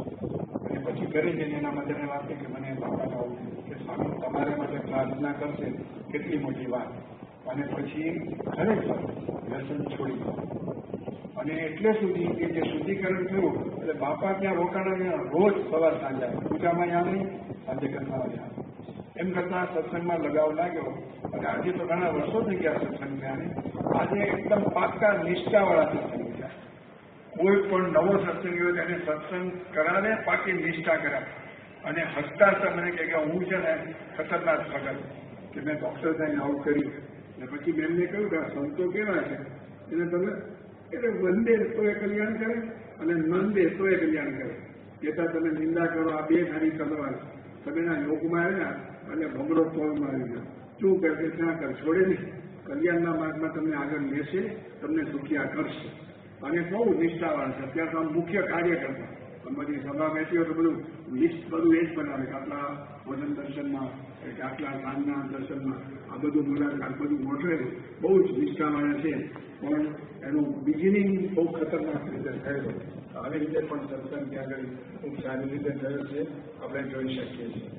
અને પછી ઘરે જઈને એના મદદને વાત કે મને બાપાને આવું કે સ્વામી તમારા માટે પ્રાર્થના કરશે, કેટલી મોટી વાત. અને પછી ખરેખર દર્શન છોડી દો. અને એટલે સુધી કે જે શુદ્ધિકરણ થયું એટલે બાપા ત્યાં રોકાણા રોજ સવાર સાંજે પૂજામાં આવે, સાંજે કથામાં આવે. એમ કરતા સત્સંગમાં લગાવ લાગ્યો. અને આજે તો ઘણા વર્ષો થઈ ગયા સત્સંગને, આજે એકદમ પાક્કા નિષ્ઠાવાળા સત્સંગ થયા. કોઈ પણ નવો સત્સંગ હોય તેને સત્સંગ કરાવે, પાકી નિષ્ઠા કરાવે. અને હસતા હસતા મને કહે કે હું છે ને ખતરનાક ભગત કે મેં ડોક્ટર થઈને આવું કર્યું. ને પછી બેનને કહ્યું કે સંતો કેવા છે એને તમે એટલે વંદે તો એ કલ્યાણ કરે અને નંદે તો એ કલ્યાણ કરે. કહેતા તમે નિંદા કરો આ બે ખાલી કરવા તમે એના યોગમાં આવ્યા એટલે ભમરો તોલમાં આવી ગયો, શું કરશે ત્યાં કર છોડે નહીં, કલ્યાણના માર્ગમાં તમને આગળ લેશે, તમને સુખિયા કરશે. અને બહુ નિષ્ઠાવાન છે. ત્યાં તો આમ મુખ્ય કાર્ય કરતા બધી સભા બેઠી હોય તો બધું લિસ્ટ બધું એ જ બનાવે કે આટલા ભોજન દર્શનમાં કે આટલા સાંજના દર્શનમાં આ બધું મુલાકાત બધું ગોઠવેલું. બહુ જ નિષ્ઠાવાન છે, પણ એનું બિગિનિંગ બહુ ખતરનાક રીતે થયેલો. આવી રીતે પણ સત્સંગ ત્યાં આગળ ખૂબ સારી રીતે થયો છે, આપણે જોઈ શકીએ છીએ.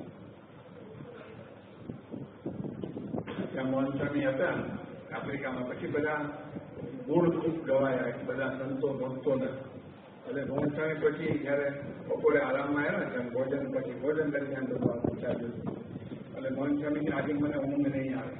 ત્યાં મોહન સ્વામી હતા આફ્રિકામાં, પછી બધા ગુણ ખૂબ ગવાયા બધા સંતો ભક્તોના. એટલે મોહન સ્વામી પછી જયારે બપોરે આરામમાં આવ્યા છે ભોજન પછી ભોજન દરમિયાન બધું ચાલ્યું. એટલે મોહન સ્વામી આજે મને ઊંઘ નહીં આવે.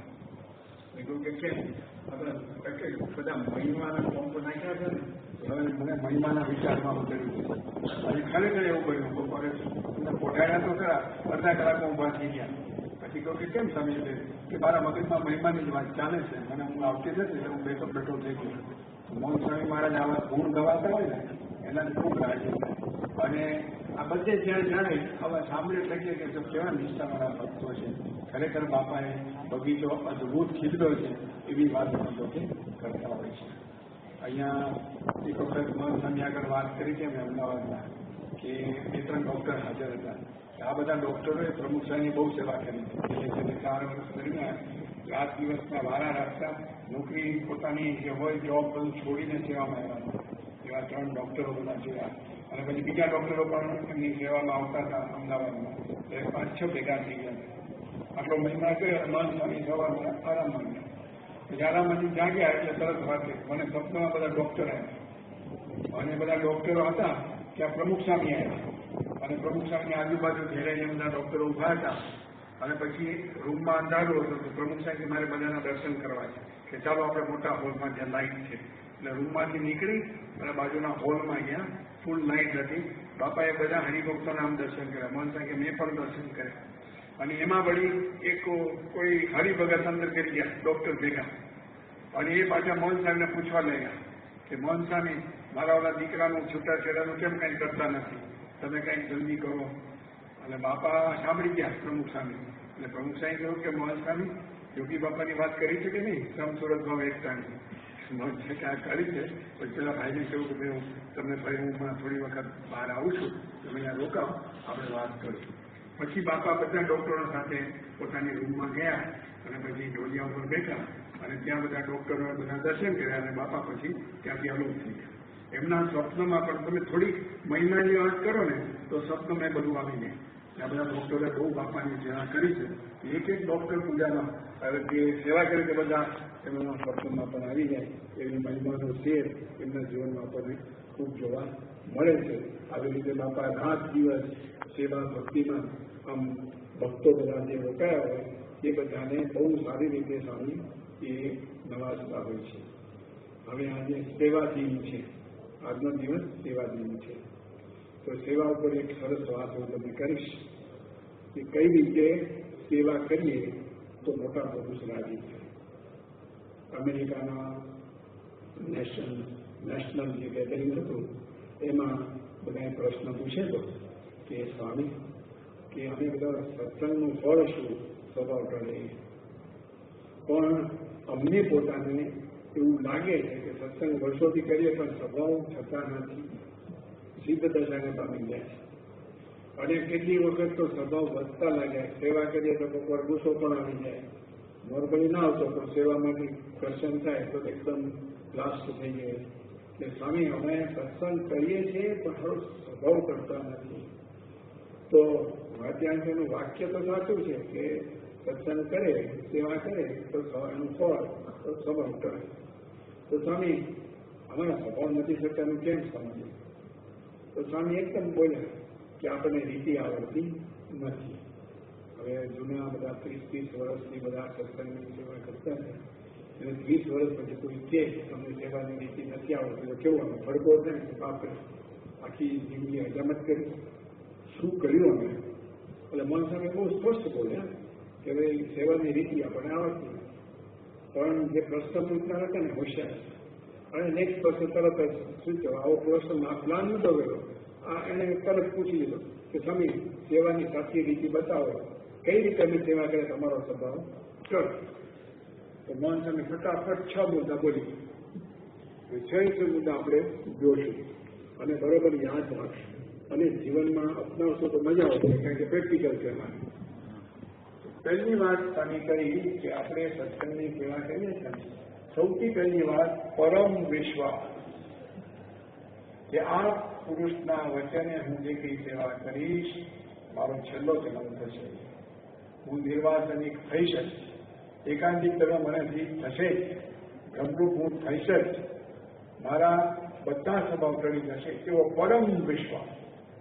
મેં કહ્યું કે કેમ? આપણે બધા મહિમાના પંપ નાખ્યા છે ને, હવે મને મહિમાના વિચારમાં કર્યું છે. અને ખરેખર એવું કર્યું, બપોરે પોઢાડ્યા તો ખરા, અડધા કલાકમાં ઉભા થઈ ગયા. પછી કહું કે કેમ સમય છે કે મારા મગજમાં મહિમાની જ વાત ચાલે છે, મને હું આવતી નથી એટલે હું બેઠો બેઠો થઈ ગયો. મોહન સ્વામી મહારાજ આવા ગુણ ગવાતા હોય ને એનાથી ખૂબ રાજી. અને આ બધે જ્યાં જાય આવા સાંભળે લાગીએ કે કેવા નિષ્ઠાવાળા ભક્તો છે. ખરેખર બાપાએ બગીચો અદભુત ખીલ્યો છે એવી વાત લોકો કરતા હોય છે. અહીંયા એક વખત મોહન સ્વામી આગળ વાત કરી છે મેં અમદાવાદમાં કે બે ત્રણ ડૉક્ટર હાજર હતા. આ બધા ડૉક્ટરોએ પ્રમુખ સાહેબની બહુ સેવા કરી છે. ચાર વર્ષ દરમિયાન રાત દિવસના વારા રાખતા, નોકરી પોતાની જે હોય જોબ બધું છોડીને સેવામાં આવ્યા. એવા ત્રણ ડૉક્ટરો બધા જોયા. અને પછી બીજા ડૉક્ટરો પણ એમની સેવામાં આવતા હતા અમદાવાદમાં. એટલે પાંચ છ ભેગા થઈ ગયા. આટલો મહિના કર્યો મોહન સ્વામી સવારમાં આરામ માંગ્યા. પછી આરામમાંથી જાગ્યા એટલે તરત વાત મને સપનામાં બધા ડૉક્ટર આવ્યા. અને બધા ડૉક્ટરો હતા ત્યાં પ્રમુખ સ્વામી આવ્યા. અને પ્રમુખ સ્વામીની આજુબાજુ ઘેરાઈને બધા ડૉક્ટરો ઉભા હતા. અને પછી રૂમમાં અંધારું હતું તો પ્રમુખ સાહેબ મારે બધાના દર્શન કરવા છે કે ચાલો આપણે મોટા હોલમાં જ્યાં લાઇટ છે. એટલે રૂમમાંથી નીકળી અને બાજુના હોલમાં ગયા, ફૂલ લાઇટ હતી. બાપાએ બધા હરિભક્તોના આમ દર્શન કર્યા. મોહન સાહેબ મેં પણ દર્શન કર્યા. અને એમાં વળી એક કોઈ હરિભગત અંદર કરી ગયા ડૉક્ટર ભેગા. અને એ પાછા મોહન સાહેબને પૂછવા લાગ્યા કે મોહન સ્વામી મારા ઓલા દીકરાનું છૂટાછેડાનું કેમ કંઈ કરતા નથી, તમે કંઈક જલ્દી કરો. અને બાપા સાંભળી ગયા પ્રમુખ સ્વામી. એટલે પ્રમુખ સાહેબ કહ્યું કે મોહન સ્વામી યોગી બાપાની વાત કરી છે કે નહીં, સમ સુરત ભાવ એકતાની મોહન સાહેબ આ કરી છે. પછી પેલા ભાઈને કહ્યું કે ભાઈ હું તમને ફરી હું થોડી વખત બહાર આવું છું, તમે અહીંયા રોકાવ, આપણે વાત કરીશું. પછી બાપા બધા ડૉક્ટરો સાથે પોતાની રૂમમાં ગયા અને પછી ઢોલિયા ઉપર બેઠા અને ત્યાં બધા ડૉક્ટરોએ બધા દર્શન કર્યા. અને બાપા પછી ત્યાંથી અલોપ થઈ ગયા. એમના સ્વપ્નમાં પણ તમે થોડીક મહિનાની વાત કરો ને તો સ્વપ્નમાં બધું આવી જાય. આ બધા ડોક્ટરે બહુ બાપાની સેવા કરી છે. એક એક ડોક્ટર પૂજામાં હવે જે સેવા કરે તે બધા એમના સત્સંગમાં પણ આવી જાય. એમની મહિમાનો શેર એમના જીવનમાં આપણને ખૂબ જોવા મળે છે. આવી રીતે બાપા રાત દિવસ સેવા ભક્તિમાં આમ ભક્તો બધા જે રોકાયા હોય એ બધાને બહુ સારી રીતે સ્વામી એ નવાજતા હોય છે. હવે આજે સેવા દિન છે, આજનો દિવસ સેવા દિન છે. તો સેવા ઉપર એક સરસ વાત હું તમને કરીશ કે કઈ રીતે સેવા કરીએ તો મોટા પુરુષ રાજી થાય. અમેરિકાના નેશનલ નેશનલ જે ગેધરિંગ હતું એમાં બધાએ પ્રશ્ન પૂછેલો કે સ્વામી કે અમે બધા સત્સંગનું ફળ શું સ્વભાવ ટળે, પણ અમને પોતાને એવું લાગે છે કે સત્સંગ વર્ષોથી કરીએ પણ સ્વભાવ થતા નથી, સિદ્ધ દશાને પામી જાય છે. અને કેટલી વખત તો સ્વભાવ વધતા લાગ્યા, સેવા કરીએ તો કોઈ વાર ગુસ્સો પણ આવી જાય, નોર્મલી ના આવતો પણ સેવામાંથી દર્શન થાય તો એકદમ બ્લાસ્ટ થઈ જાય. એટલે સ્વામી અમે સત્સંગ કરીએ છીએ પણ હવે સ્વભાવ કરતા નથી. તો વાદ્યાંશનું વાક્ય તો સાચું છે કે સત્સંગ કરે સેવા કરે તો એનું ફળ તો સ્વભાવ કરે. તો સ્વામી અમારા સ્વભાવ નથી શકતાનું કેમ સમજીએ? તો સ્વામી એકદમ બોલ્યા કે આપણને રીતિ આવડતી નથી. હવે જૂના બધા ત્રીસ ત્રીસ વર્ષથી બધા સત્સંગની સેવા કરતા હતા અને ત્રીસ વર્ષ પછી કોઈ કે તમને સેવાની રીતિ નથી આવડતી તો કેવું અમે ભડકો છે ને બાપરે આખી જિંદગી હજામત કરી, શું કર્યું અમે? એટલે મન સામે બહુ સ્પષ્ટ બોલ્યા કે ભાઈ સેવાની રીતિ આપણને આવડતી નથી. પણ જે પ્રશ્ન પૂછનાર હતા ને હોશિયાર, અને નેક્સ્ટ પ્રશ્ન તરત જ શું કહેવાય આવો પ્રશ્ન પ્લાન નતો કર્યો, આ એને તરત પૂછી લીધો કે સ્વામી સેવાની સાચી રીતિ બતાવો, કઈ રીતે અમે સેવા કરે તમારો સ્વભાવ કરો. તો મોહન સ્વામી ફટાફટ છ મુદ્દા બોલી, છ છ મુદ્દા આપણે જોશું અને બરોબર યાદ રાખશું અને જીવનમાં અપનાવશો તો મજા આવશે, કારણ કે પ્રેક્ટિકલ છે. પહેલી વાત સ્વામી કરી કે આપણે સત્સંગની સેવા કરીએ છીએ, સૌથી પહેલી વાત પરમ વિશ્વાસ કે આ પુરુષના વચને હું જે કઈ સેવા કરીશ મારો છેલ્લો જન્મ થશે, હું નિર્વાસનિક થઈશ જ, એકાંતિક ધર્મ મનેથી થશે જ, ગમરૂપ હું થઈશ જ, મારા બધા સ્વભાવ ટળી જશે, એવો પરમ વિશ્વાસ.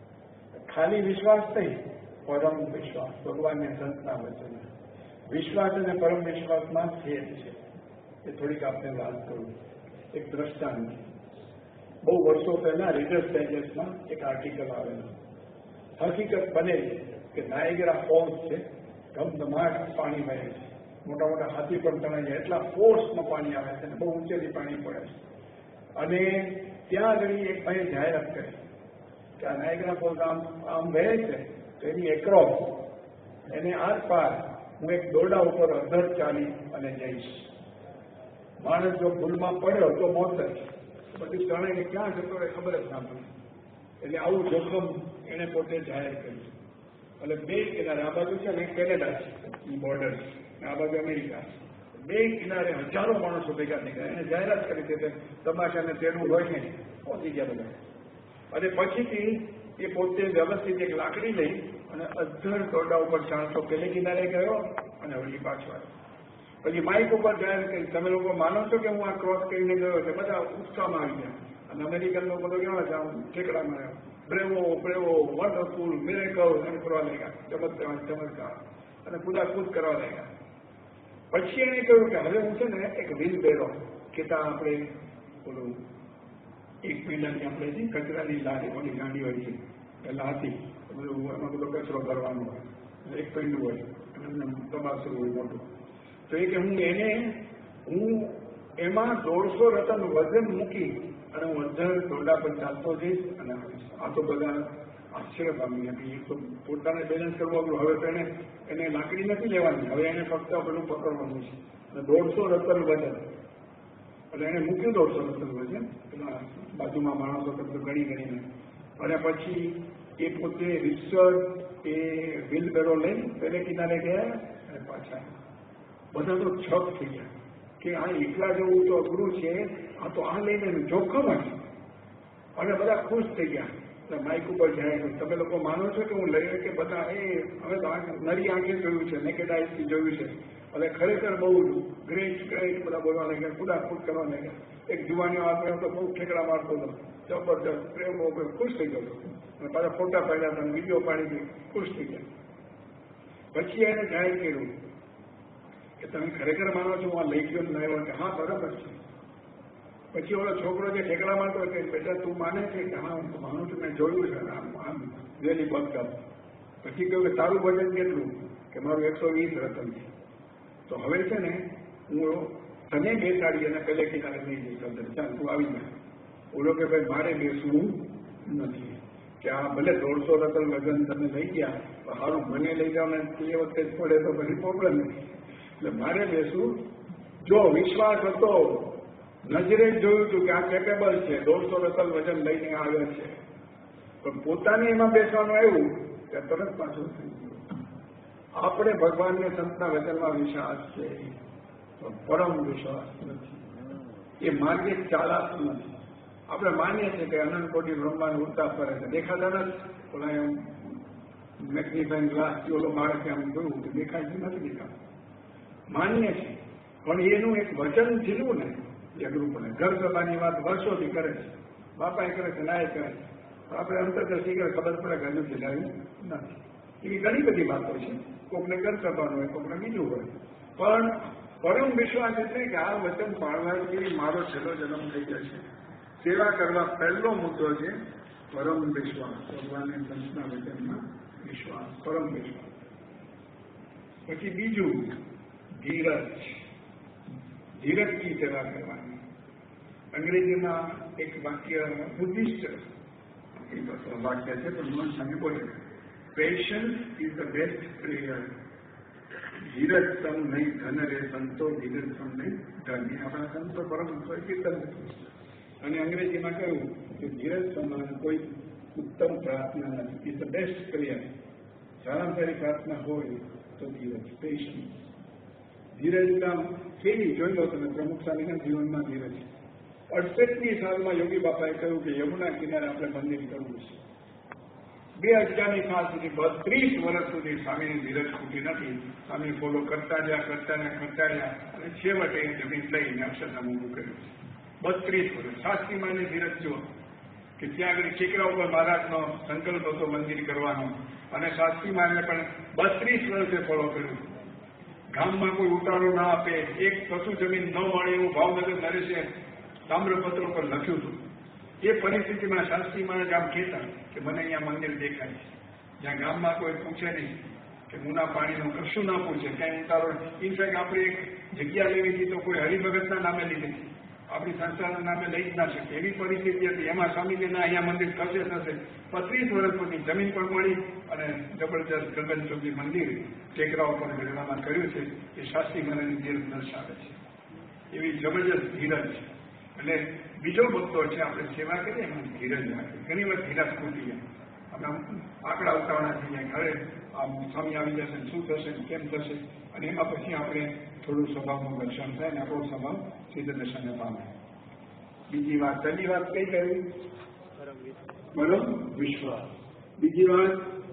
ખાલી વિશ્વાસ નહીં, પરમ વિશ્વાસ. ભગવાનને સંતના વચન વિશ્વાસ અને પરમ વિશ્વાસમાં ફેર છે. એ થોડીક આપણે વાત કરું. એક દ્રષ્ટાંત, બહુ વર્ષો પહેલા રીડર્સ ડાયજેસ્ટમાં એક આર્ટિકલ આવેલો. હકીકત બનેલી કે નાયગ્રા ફોલ્સ છે, ધમધમાટ પાણી વહે છે, મોટા મોટા હાથી પણ તણાઈ જાય એટલા ફોર્સમાં પાણી આવે છે અને બહુ ઊંચેથી પાણી પડે છે. અને ત્યાં આગળ એક ભાઈએ જાહેરાત કરી કે આ નાયગ્રા ફોલ્સ આમ આમ વહે છે તો એની એક્રોસ એને આર પાર હું એક દોરડા ઉપર અધર ચાલી અને જઈશ. માણસ જો ભૂલમાં પડ્યો તો મોત જ, પછી તણાઈને ક્યાં જતો એ ખબર જ ના પડે. એટલે આવું જોખમ એને પોતે જાહેર કર્યું. એટલે બે કિનારે આ બાજુ છે ને કેનેડા છે એ બોર્ડર, આ બાજુ અમેરિકા છે, બે કિનારે હજારો માણસો ભેગા થઈ ગયા. એને જાહેરાત કરી છે તમાશાને તેડવું હોય ને પહોંચી ગયા બધા. અને પછીથી એ પોતે વ્યવસ્થિત એક લાકડી લઈ અને અધર દોરડા ઉપર ચારસો પેલે કિનારે ગયો અને વળી પાછો આવ્યો. પછી માઇક ઉપર જાહેર કરી તમે લોકો માનો છો કે હું આ ક્રોસ કરીને ગયો છે? બધા ઉત્સાહમાં આવી ગયા. અને અમેરિકન લોકો તો કેવા છે આમ ઠેકડામાં આવ્યો, બ્રેવો બ્રેવો વન્ડરફુલ મિરેકલ એમ કરવા લાગ્યા, ચમત્કાર ચમત્કાર અને કુદાકૂદ કરવા લાગ્યા. પછી એને કહ્યું કે હવે હું છે ને એક વ્હીલ બેરો કે ત્યાં આપણે બોલું એક પીંડાની આપણે જે કચરાની લારી ઓલી ગાડી હોય છે પહેલાં હતી, એમાં બધો કચરો ભરવાનો હોય, એક પૈંડું હોય અને તબાસરું હોય મોટું. તો એ કે હું એને હું એમાં દોઢસો રતન વજન મૂકી અને હું અધર દોરડા પર ચાલતો જઈશ અને આ તો બધા આશ્ચર્ય પામી હતી. એક તો પોતાને બેલેન્સ કરવું અઘરું, હવે તો એને એને લાકડી નથી લેવાની, હવે એને ફક્ત પેલું પકડવાનું છે અને દોઢસો રતન વજન. એટલે એને મૂક્યું દોઢસો રતન વજન પેલા બાજુમાં માણસો કરતો ગણી ગણીને. અને પછી એ પોતે રિસર્ચ એ વ્હીલ બેરો લઈને પેલે કિનારે ગયા અને પાછા બધા તો છપ થઈ ગયા કે આ એકલા જવું તો અઘરું છે, આ તો આ લઈને જોખમ જ. અને બધા ખુશ થઈ ગયા માઇક ઉપર જાય તમે લોકો માનો છો કે હું લઈને કે બધા એ હવે તો નરી આંખે જોયું છે નેકેડ આઈથી જોયું છે હવે ખરેખર બહુ ગ્રેટ ગ્રેટ બધા બોલવા લાગ્યા કુદાકૂદ કરવા લાગ્યા એક જુવાનીઓ આપણે તો બહુ ઠેકડા મારતો હતો જબરદસ્ત પ્રેમ ખુશ થઈ ગયો અને પાછા ફોટા પાડ્યા હતા વિડીયો પાડી ખુશ થઈ ગયા પછી એને જાહેર કર્યું કે તમે ખરેખર માનો છો હું આ લઈ ગયો લાવ્યો કે હા બરાબર છે પછી ઓલો છોકરો જે ઠેકડા મારતો કે બેટા તું માને છે કે હા હું માનું છું મેં જોયું છે આમ આમ વેલી બગતા પછી કહ્યું કે તારું વજન કેટલું કે મારું એકસો વીસ રતન છે તો હવે છે ને હું તને બેસાડી અને પેલે કિનારે નહીં જઈશ અંદર ચાલ તું આવી જાય ઓલો કે ભાઈ મારે બેસવું નથી કે આ ભલે દોઢસો રતન વજન તમે લઈ ગયા તો સારું મને લઈ જાઓ ને તે વખતે જ પડે તો પછી પ્રોબ્લેમ નથી એટલે મારે બેસવું જો વિશ્વાસ હતો નજરે જોયું હતું કે આ કેપેબલ છે દોઢસો રતન વજન લઈને આવે છે પણ પોતાને એમાં બેસવાનું આવ્યું કે તરત પાછું થઈ ગયું આપણે ભગવાનને સંતના વચનમાં વિશ્વાસ છે પરમ વિશ્વાસ નથી એ માર્ગે ચાલાક નથી આપણે માનીએ છીએ કે અનંત કોટી બ્રહ્માંડ ઉડતા ફરે છે દેખાતા નથી ઓલા એમ મેગ્નિફાઈંગ ગ્લાસથી ઓલો માણસ આમ જોયું કે દેખાય છે નથી દેખાતું માનીએ છીએ પણ એનું એક વચન ઝીલવું ને એકરૂપને ઘર સભાની વાત વર્ષોથી કરે છે બાપાએ કરે છે નાય કરે છે આપણે અંતરદર્શી કરે ખબર પડે કે હજુ ખીલાવી નથી એવી ઘણી બધી વાતો છે કોકને ઘર સભાનું હોય કોકને બીજું હોય પણ પરમ વિશ્વાસ એટલે કે આ વચન પાળવાથી મારો છેલ્લો જન્મ થઈ જશે સેવા કરવા પહેલો મુદ્દો છે પરમ વિશ્વાસ ભગવાનને સંતના વચનમાં વિશ્વાસ પરમ વિશ્વાસ પછી બીજું ધીરજ ધીરજથી સેવા કરવાની અંગ્રેજીમાં એક વાક્ય બુદ્ધિસ્ટ વાક્ય છે પણ મન સામે બોલે patience is the best prayer ધીરજ સમ નહીં ધન રે સંતો ધીરજ સમ નહીં ધન એ આપણા સંતો પરમ કીર્તન અને અંગ્રેજીમાં કહ્યું કે ધીરજ સમાન કોઈ ઉત્તમ પ્રાર્થના નથી ઇઝ ધ બેસ્ટ પ્રેયર સારામાં સારી પ્રાર્થના હોય તો ધીરજ પેશન્સ ધીરજ કામ કેવી જોઈ લો તમે પ્રમુખ સ્વામીના જીવનમાં ધીરજ અડસઠમી સાલમાં યોગી બાપાએ કહ્યું કે યમુના કિનારે આપણે મંદિર કરવું છે બે હજારની સાલ સુધી બત્રીસ વર્ષ સુધી સ્વામીની ધીરજ ખૂટી નથી સ્વામી ફોલો કરતા રહ્યા કરતા રહ્યા કરતા રહ્યા અને છેવટે જમીન લઈને અક્ષરધામ ઊભું કર્યું બત્રીસ વર્ષ શાસ્ત્રીમાની ધીરજ જુઓ કે ત્યાં આગળ ઠેકરા ઉપર મહારાજનો સંકલ્પ હતો મંદિર કરવાનો અને શાસ્ત્રીમાને પણ બત્રીસ વર્ષે ફોલો કર્યું ગામમાં કોઈ ઉતારો ના આપે એક કશું જમીન ન મળે એવું ભાવનગર નરેશે તામ્રપત્ર પર લખ્યું હતું એ પરિસ્થિતિમાં શાસ્ત્રીમાં જ આમ કહેતા કે મને અહીંયા મંદિર દેખાય છે જ્યાં ગામમાં કોઈ પૂછે નહીં કે મુના પાણીનું કશું ના પૂછે ક્યાંય ઉતારો ઇનફેક્ટ આપણે એક જગ્યા લેવી હતી તો કોઈ હરિભગતના નામે લીધી આપણી સંસ્થાના નામે લઈ જ ના શકે એવી પરિસ્થિતિ હતી એમાં સ્વામીને ના અહીંયા મંદિર થશે થશે પત્રીસ વર્ષ પછી જમીન પણ મળી અને જબરજસ્ત ગગનચુંબી મંદિર ટેકરાઓ પર ગઢડામાં કર્યું છે એ શાસ્ત્રી મહારાજની ધીરજ દર્શાવે છે એવી જબરજસ્ત ધીરજ છે એટલે બીજો મુદ્દો છે આપણે સેવા કરીએ એમાં ધીરજ રાખીએ ઘણી વાર ધીરજ ખૂટી જાય આપણા આંકડા ઉતાવળા થઈ જાય ઘરે આમ સ્વામી આવી જશે શું થશે કેમ થશે અને એમાં પછી આપણે થોડું સ્વભાવનું દર્શન થાય ને આપણો સ્વભાવ સિદ્ધ દર્શનને પામે બીજી વાત પહેલી વાત કઈ કરવી પરમ વિશ્વાસ બીજી વાત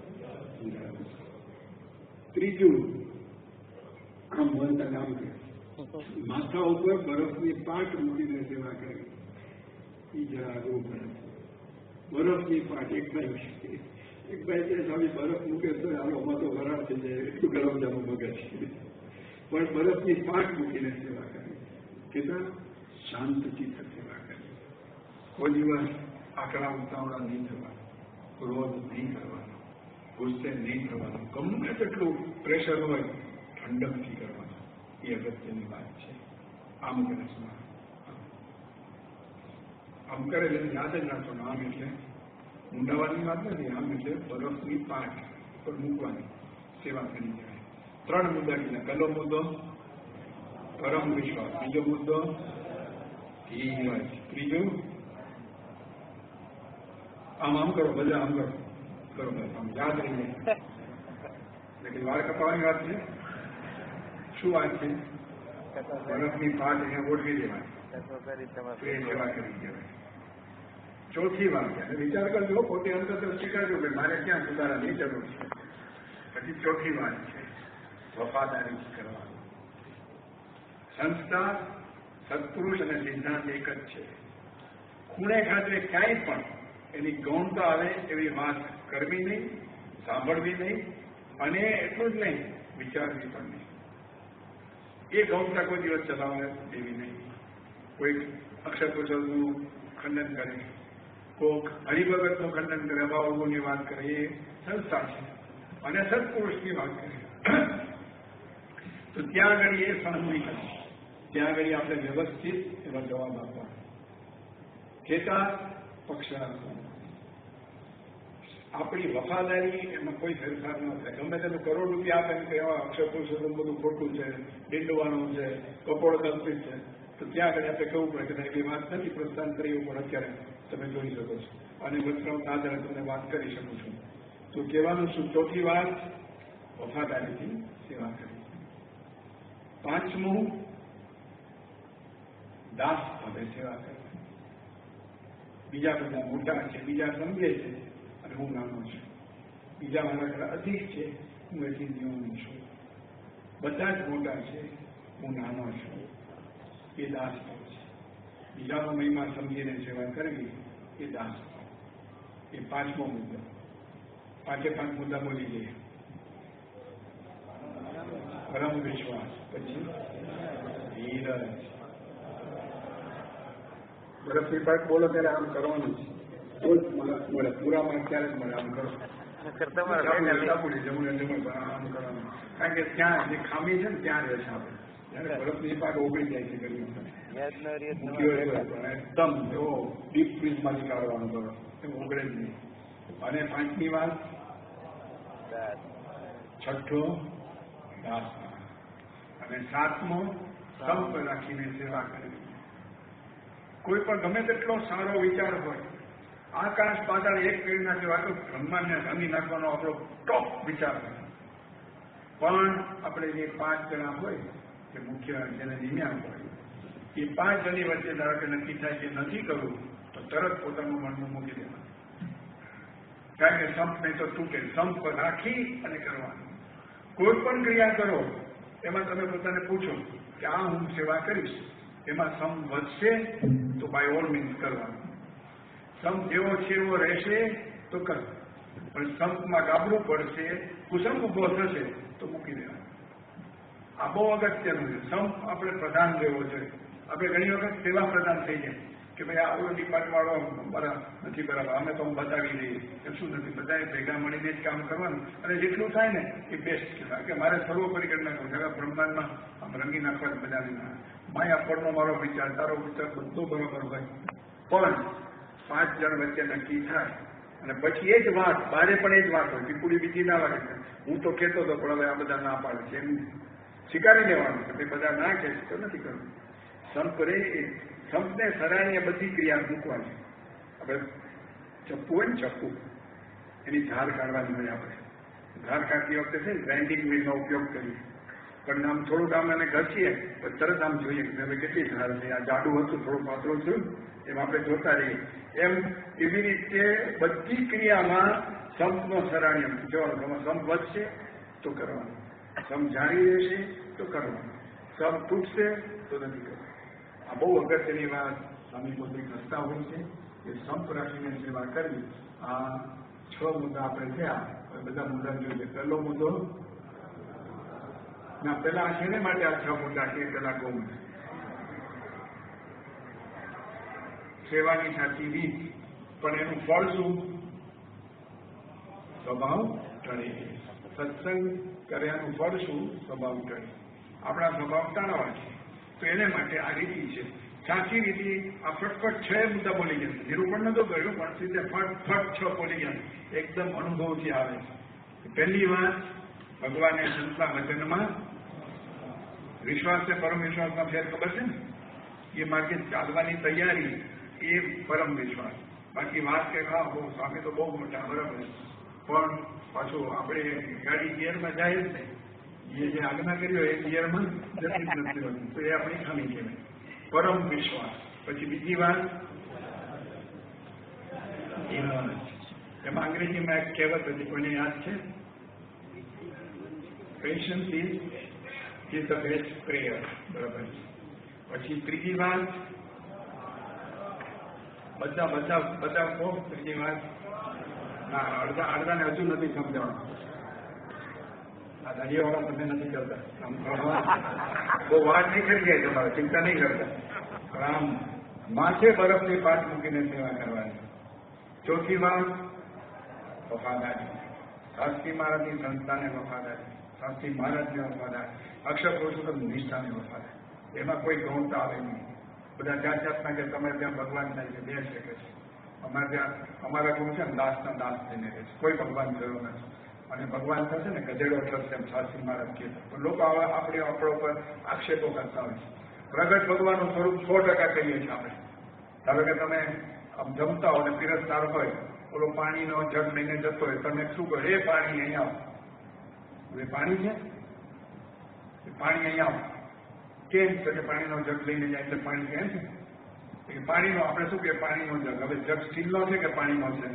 ત્રીજું આમ બોલતા કામ કરે માથા ઉપર બરફની પાટ મૂકીને સેવા કરવી એ જરા અઘરું પડે બરફની પાટ એક ભાઈ એક ભાઈ કે સ્વામી બરફ મૂકે તો આમાં તો વરાળ થઈ જાય એટલું ગરમ જામું મગજ પણ બરફની પાટ મૂકીને સેવા કરવી કેટલા શાંતિથી સેવા કરવી કોઈ દિવસ આકડા ઉતાવળા નહીં થવા ક્રોધ નહીં કરવાનો ગુસ્સે નહીં થવાનો ગમે તેટલું પ્રેશર હોય ઠંડકથી કરવાનું એ અગત્યની વાત છે આમ કરે આમ કરે એટલે યાદ જ રાખો આમ એટલે ઊંડાવાની વાત નથી આમ એટલે બરફની પાટ પર મૂકવાની સેવા કરી જાય ત્રણ મુદ્દા કીધા પહેલો મુદ્દો પરમ વિશ્વાસ બીજો મુદ્દો ધીરજ ત્રીજું આમ આમ કરો બધા આમ કરો કરો બસ આમ યાદ રહી જાય લેકિન વાળ કપાવાની વાત છે શું વાત છે બરફની પાટ એને ઓળખી દેવાની સેવા કરી દેવાય ચોથી વાત અને વિચાર કરજો, પોતે અંતર સ્વીકારજો કે મારે ક્યાં સુધારાની જરૂર છે. પછી ચોથી વાત છે વફાદારી કરવાની. સંસ્થા, સત્પુરુષ અને સિદ્ધાંત એક જ છે. ખૂણે ખાતે ક્યાંય પણ એની ગૌણતા આવે એવી વાત કરવી નહીં, સાંભળવી નહીં, અને એટલું જ નહીં વિચારવી પણ નહીં. એ ગૌણતા કોઈ દિવસ ચલાવવા દેવી નહીં. કોઈ અક્ષર પુરુષોનું ખંડન કરે, કોક હરિભગતનું ખંડન કરે, અભાવોની વાત કરે, એ સંસ્થા છે. અને સત્પુરુષની વાત કરે તો ત્યાં આગળ એ સહન નહીં કરે. ત્યાં આગળ આપણે વ્યવસ્થિત એવા જવાબ આપવા. કહેતા પક્ષ આપણી વફાદારી એમાં કોઈ ફેરફાર ન થાય. ગમે તેનું કરોડ રૂપિયા આપે ને કે એવા અક્ષર પુરુષોનું બધું ખોટું છે, ડીંડવાનું છે, કપોળ કલ્પિત છે, તો ત્યાં આગળ આપણે કહેવું પડે કે એવી વાત નથી, પ્રસ્થાન કરી એવું પણ અત્યારે તમે જોઈ શકો છો. અને વસ્ત્રના આધારે તમને વાત કરી શકું છું. તો કહેવાનું શું? ચોથી વાત વફાદારીથી સેવા કરી. પાંચમું દાસ ભાવે સેવા કરી. બીજા બધા મોટા છે, બીજા સમજે છે અને હું નાનો છું. બીજા મારા કરતા અધિક છે, હું એટલી ન્યૂન છું. બધા જ મોટા છે, હું નાનો છું. એ દાસ ભાવ છે. બીજાનો મહિમા સમજીને સેવા કરવી એ દાસ ભાવ. એ પાંચમો મુદ્દો. પાંચે પાંચ મુદ્દા બોલી જઈએ. પરમ વિશ્વાસ, પછી ધીરજ. બરફની પાક બોલો ત્યારે આમ કરવાનું છે, તો જ મળે. પૂરામાં ત્યારે જ મળે. આમ કરો આમ કરવાનું, કારણ કે ત્યાં જે ખામી છે ને ત્યાં રહે છે. આપણે જયારે બરફની પાક ઓગળી જાય છે ગરમી એકદમ એવો ડીપ ફ્રીઝમાંથી કાઢવાનો કરો, એમ ઓગળે જ નહીં. અને પાંચમી વાત છઠ્ઠો દાસ. અને સાતમો સંપ રાખીને સેવા કરવી. કોઈ પણ ગમે તેટલો સારો વિચાર હોય, આકાશ પાતાળ એક કરી નાખ્યો, આ તો બ્રહ્માંડને ભાંગી નાખવાનો આપણો ટોપ વિચાર હોય, પણ આપણે જે પાંચ જણા હોય કે મુખ્ય જેને નિમ્યા હોય, એ પાંચ જણની વચ્ચે ધારો કે નક્કી થાય કે નથી કરવું, તો તરત પોતાનું મનમાં મૂકી દેવાનું. કારણ કે સંપ નહીં તો તૂટે. સંપ રાખી અને કરવાનું. કોઈ પણ ક્રિયા કરો એમાં તમે પોતાને પૂછો કે આ હું સેવા કરીશ, એમાં સંપ વધશે તો બાય ઓલ મીન્સ કરવાનું. સંપ જેવો છે એવો રહેશે તો કર, પણ સંપમાં ગાબડું પડશે, કુસંપ ઉભો થશે તો મૂકી દેવાનું. આ બહુ અગત્યનું છે. સંપ આપણે પ્રધાન લેવો જોઈએ. આપણે ઘણી વખત સેવા પ્રધાન થઈ જાય કે ભાઈ આ ઓલો ડિપાર્ટ વાળો બરાબર નથી, બરાબર અમે તો બતાવી દઈએ. એ શું નથી, બધાએ ભેગા મળીને જ કામ કરવાનું. અને જેટલું થાય ને એ બેસ્ટ કહેવાય કે મારે સર્વોપરી કરી નાખવું. જરા બ્રહ્માંડમાં આમ રંગી નાખવા બધાને માયા પડનો મારો વિચાર, તારો વિચાર બધો બરોબર હોય, પણ પાંચ જણ વચ્ચે નક્કી થાય અને પછી એ જ વાત બારે પણ એ જ વાત હોય. પીપુડી બીજી ના લાગે. હું તો કહેતો હતો પણ હવે આ બધા ના પાડે છે, એમ સ્વીકારી લેવાનું કે ભાઈ બધા ના કહે તો નથી કરવું. સંપ રે સંપને સરાય બધી ક્રિયા મૂકવાની. આપણે ચપ્પુ હોય ને, ચપ્પુ એની ધાર કાઢવાની હોય. આપણે ધાર કાઢતી વખતે છે ગ્રાઇન્ડિંગ વ્હીલનો ઉપયોગ કરીએ, પણ આમ થોડુંક આમ એને ઘસીએ તો તરત આમ જોઈએ કે હવે કેટલી ધાર છે. આ જાડું હતું, થોડું પાતળું થયું, એમ આપણે જોતા રહીએ. એમ એવી રીતે બધી ક્રિયામાં સંપનો સરાય જોવાનું. સંપ વધશે તો કરવાનું, સંપ જાળી રહેશે તો કરવાનું, સંપ તૂટશે તો નથી કરવાનું. આ બહુ અગત્યની વાત સ્વામી પોતે કરતા હોય છે કે સંપ રાખીને સેવા કરવી. આ છ મુદ્દા આપણે થયા. બધા મુદ્દા જોઈએ. પહેલો મુદ્દો ના પેલા શેને માટે આ છ મુદ્દા છે? પેલા કહું, સેવાની સાચી રીત, પણ એનું ફળ શું? સ્વભાવ ટળે. સત્સંગ કર્યાનું ફળ શું? સ્વભાવ ટળે. આપણા સ્વભાવ ટાળવા છે, તો એને માટે આ રીતિ છે. સાચી રીતિ આ ફટફટ છ મુદ્દા બોલી ગયા. નિરૂપણ નતો કર્યું, પણ સીધે ફટ ફટ છ બોલી ગયા. એકદમ અનુભવથી આવે છે. પહેલી વાત, ભગવાને સંતના વચનમાં વિશ્વાસ છે. પરમ વિશ્વાસમાં ફેર ખબર છે ને? એ માર્ગે ચાલવાની તૈયારી એ પરમ વિશ્વાસ. બાકી વાત કે હા બહુ સ્વામી તો બહુ મોટા, બરાબર, પણ પાછું આપણે ગાડી ગિયરમાં જાય જ નહીં. એ જે આજ્ઞા કરી હોય એ ગિયરમાં જતી જ નથી હોતી, તો એ આપણી ખામી કહેવાય. પરમ વિશ્વાસ. પછી બીજી વાત એમાં અંગ્રેજીમાં એક કહેવત હતી, કોઈને યાદ છે? Patience is is the best prayer. બરાબર. પછી ત્રીજી વાત, બધા બધા બધા કહો ત્રીજી વાત. ના, અડધા અડધાને હજુ નથી સમજાવવાનું. આ દાડિયાવાળા તમે નથી કરતા, બહુ વાત નહીં કરી જાય તમારે, ચિંતા નહીં કરતા. આમ માથે બરફની પાટ મૂકીને સેવા કરવાની. ચોથી વાત વફાદારી. શાસ્ત્રી મહારાજની સંસ્થાને વફાદારી, શાસ્ત્રી મહારાજને વફાદારી, અક્ષર પુરુષોત્તમ નિષ્ઠાને વફાદારી. એમાં કોઈ ગૌણતા આવે નહીં. બધા જાત જાતના કે તમારે ત્યાં ભગવાન થાય છે, બે શકે છે. અમારે ત્યાં અમારા ગુણ છે ને દાસના દાસ થઈને રહે છે, કોઈ ભગવાન થયો નથી. અને ભગવાન થશે ને ગધેડો થશે એમ શાસ્ત્રી મહારાજ કહેતા. પણ લોકો આવા આપણે આપણો પર આક્ષેપો કરતા હોય છે. પ્રગટ ભગવાનનું સ્વરૂપ સો ટકા કહીએ છીએ આપણે. ધારો કે તમે આમ જમતા હો ને પીરસનાર હોય, ઓલો પાણીનો જગ લઈને જતો હોય, તમે શું કહો? એ પાણી અહીંયા આવો. એ પાણી છે, પાણી અહીંયા આવો. કેમ છે કે પાણીનો જગ લઈને જાય એટલે પાણી કેમ છે? પાણીનો આપણે શું કે પાણીનો જગ. હવે જગ સ્ટીલનો છે કે પાણીનો છે?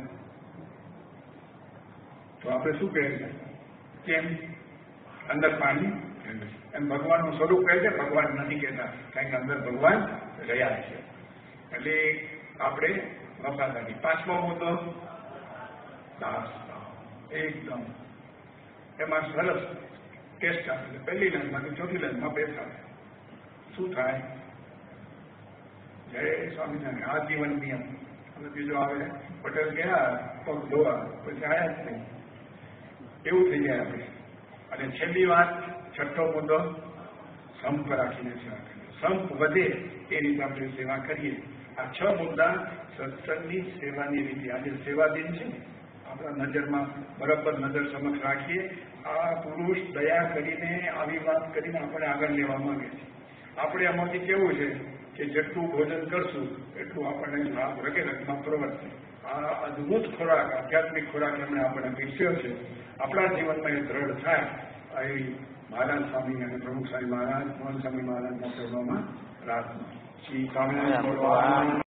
તો આપણે શું કહે છે? કેમ? અંદર પાણી. એમ ભગવાનનું સ્વરૂપ કહે છે, ભગવાન નથી કહેતા, કારણ કે અંદર ભગવાન રહ્યા છે. એટલે આપણે વફાદારી. પાંચમો મુદ્દો દાસ. એકદમ એમાં સરસ ટેસ્ટ આપે. પહેલી લાઈનમાંથી ચોથી લાઈનમાં બેસા શું થાય? જય સ્વામિનારાયણ. આ જીવન નિયમ. અને બીજો આવે પટેલ ગયા પગ ધોવા, પછી આયા જ નહીં, એવું થઈ જાય આપણે. અને છેલ્લી વાત, છઠ્ઠો મુદ્દો, સંપ રાખીને સેવા કરીએ. સંપ વધે એ રીતે આપણે સેવા કરીએ. આ છ મુદ્દા સત્સંગની સેવાની રીતિ. આજે સેવા દિન છે ને, આપણા નજરમાં બરાબર નજર સમક્ષ રાખીએ. આ પુરુષ દયા કરીને આવી વાત કરીને આપણે આગળ લેવા માંગે છે. આપણે આમાંથી કેવું છે કે જેટલું ભોજન કરશું એટલું આપણને લાભ રગે રગમાં પ્રવર્તે. આ અદભુત ખોરાક, આધ્યાત્મિક ખોરાક એમણે આપણે પીરસ્યો છે. આપણા જીવનમાં એ દ્રઢ થાય એ મહારાજ સ્વામી અને પ્રમુખ સ્વામી મહારાજ, મોહન સ્વામી મહારાજના ચરણોમાં પ્રાર્થના. શ્રી સ્વામિનારાયણ.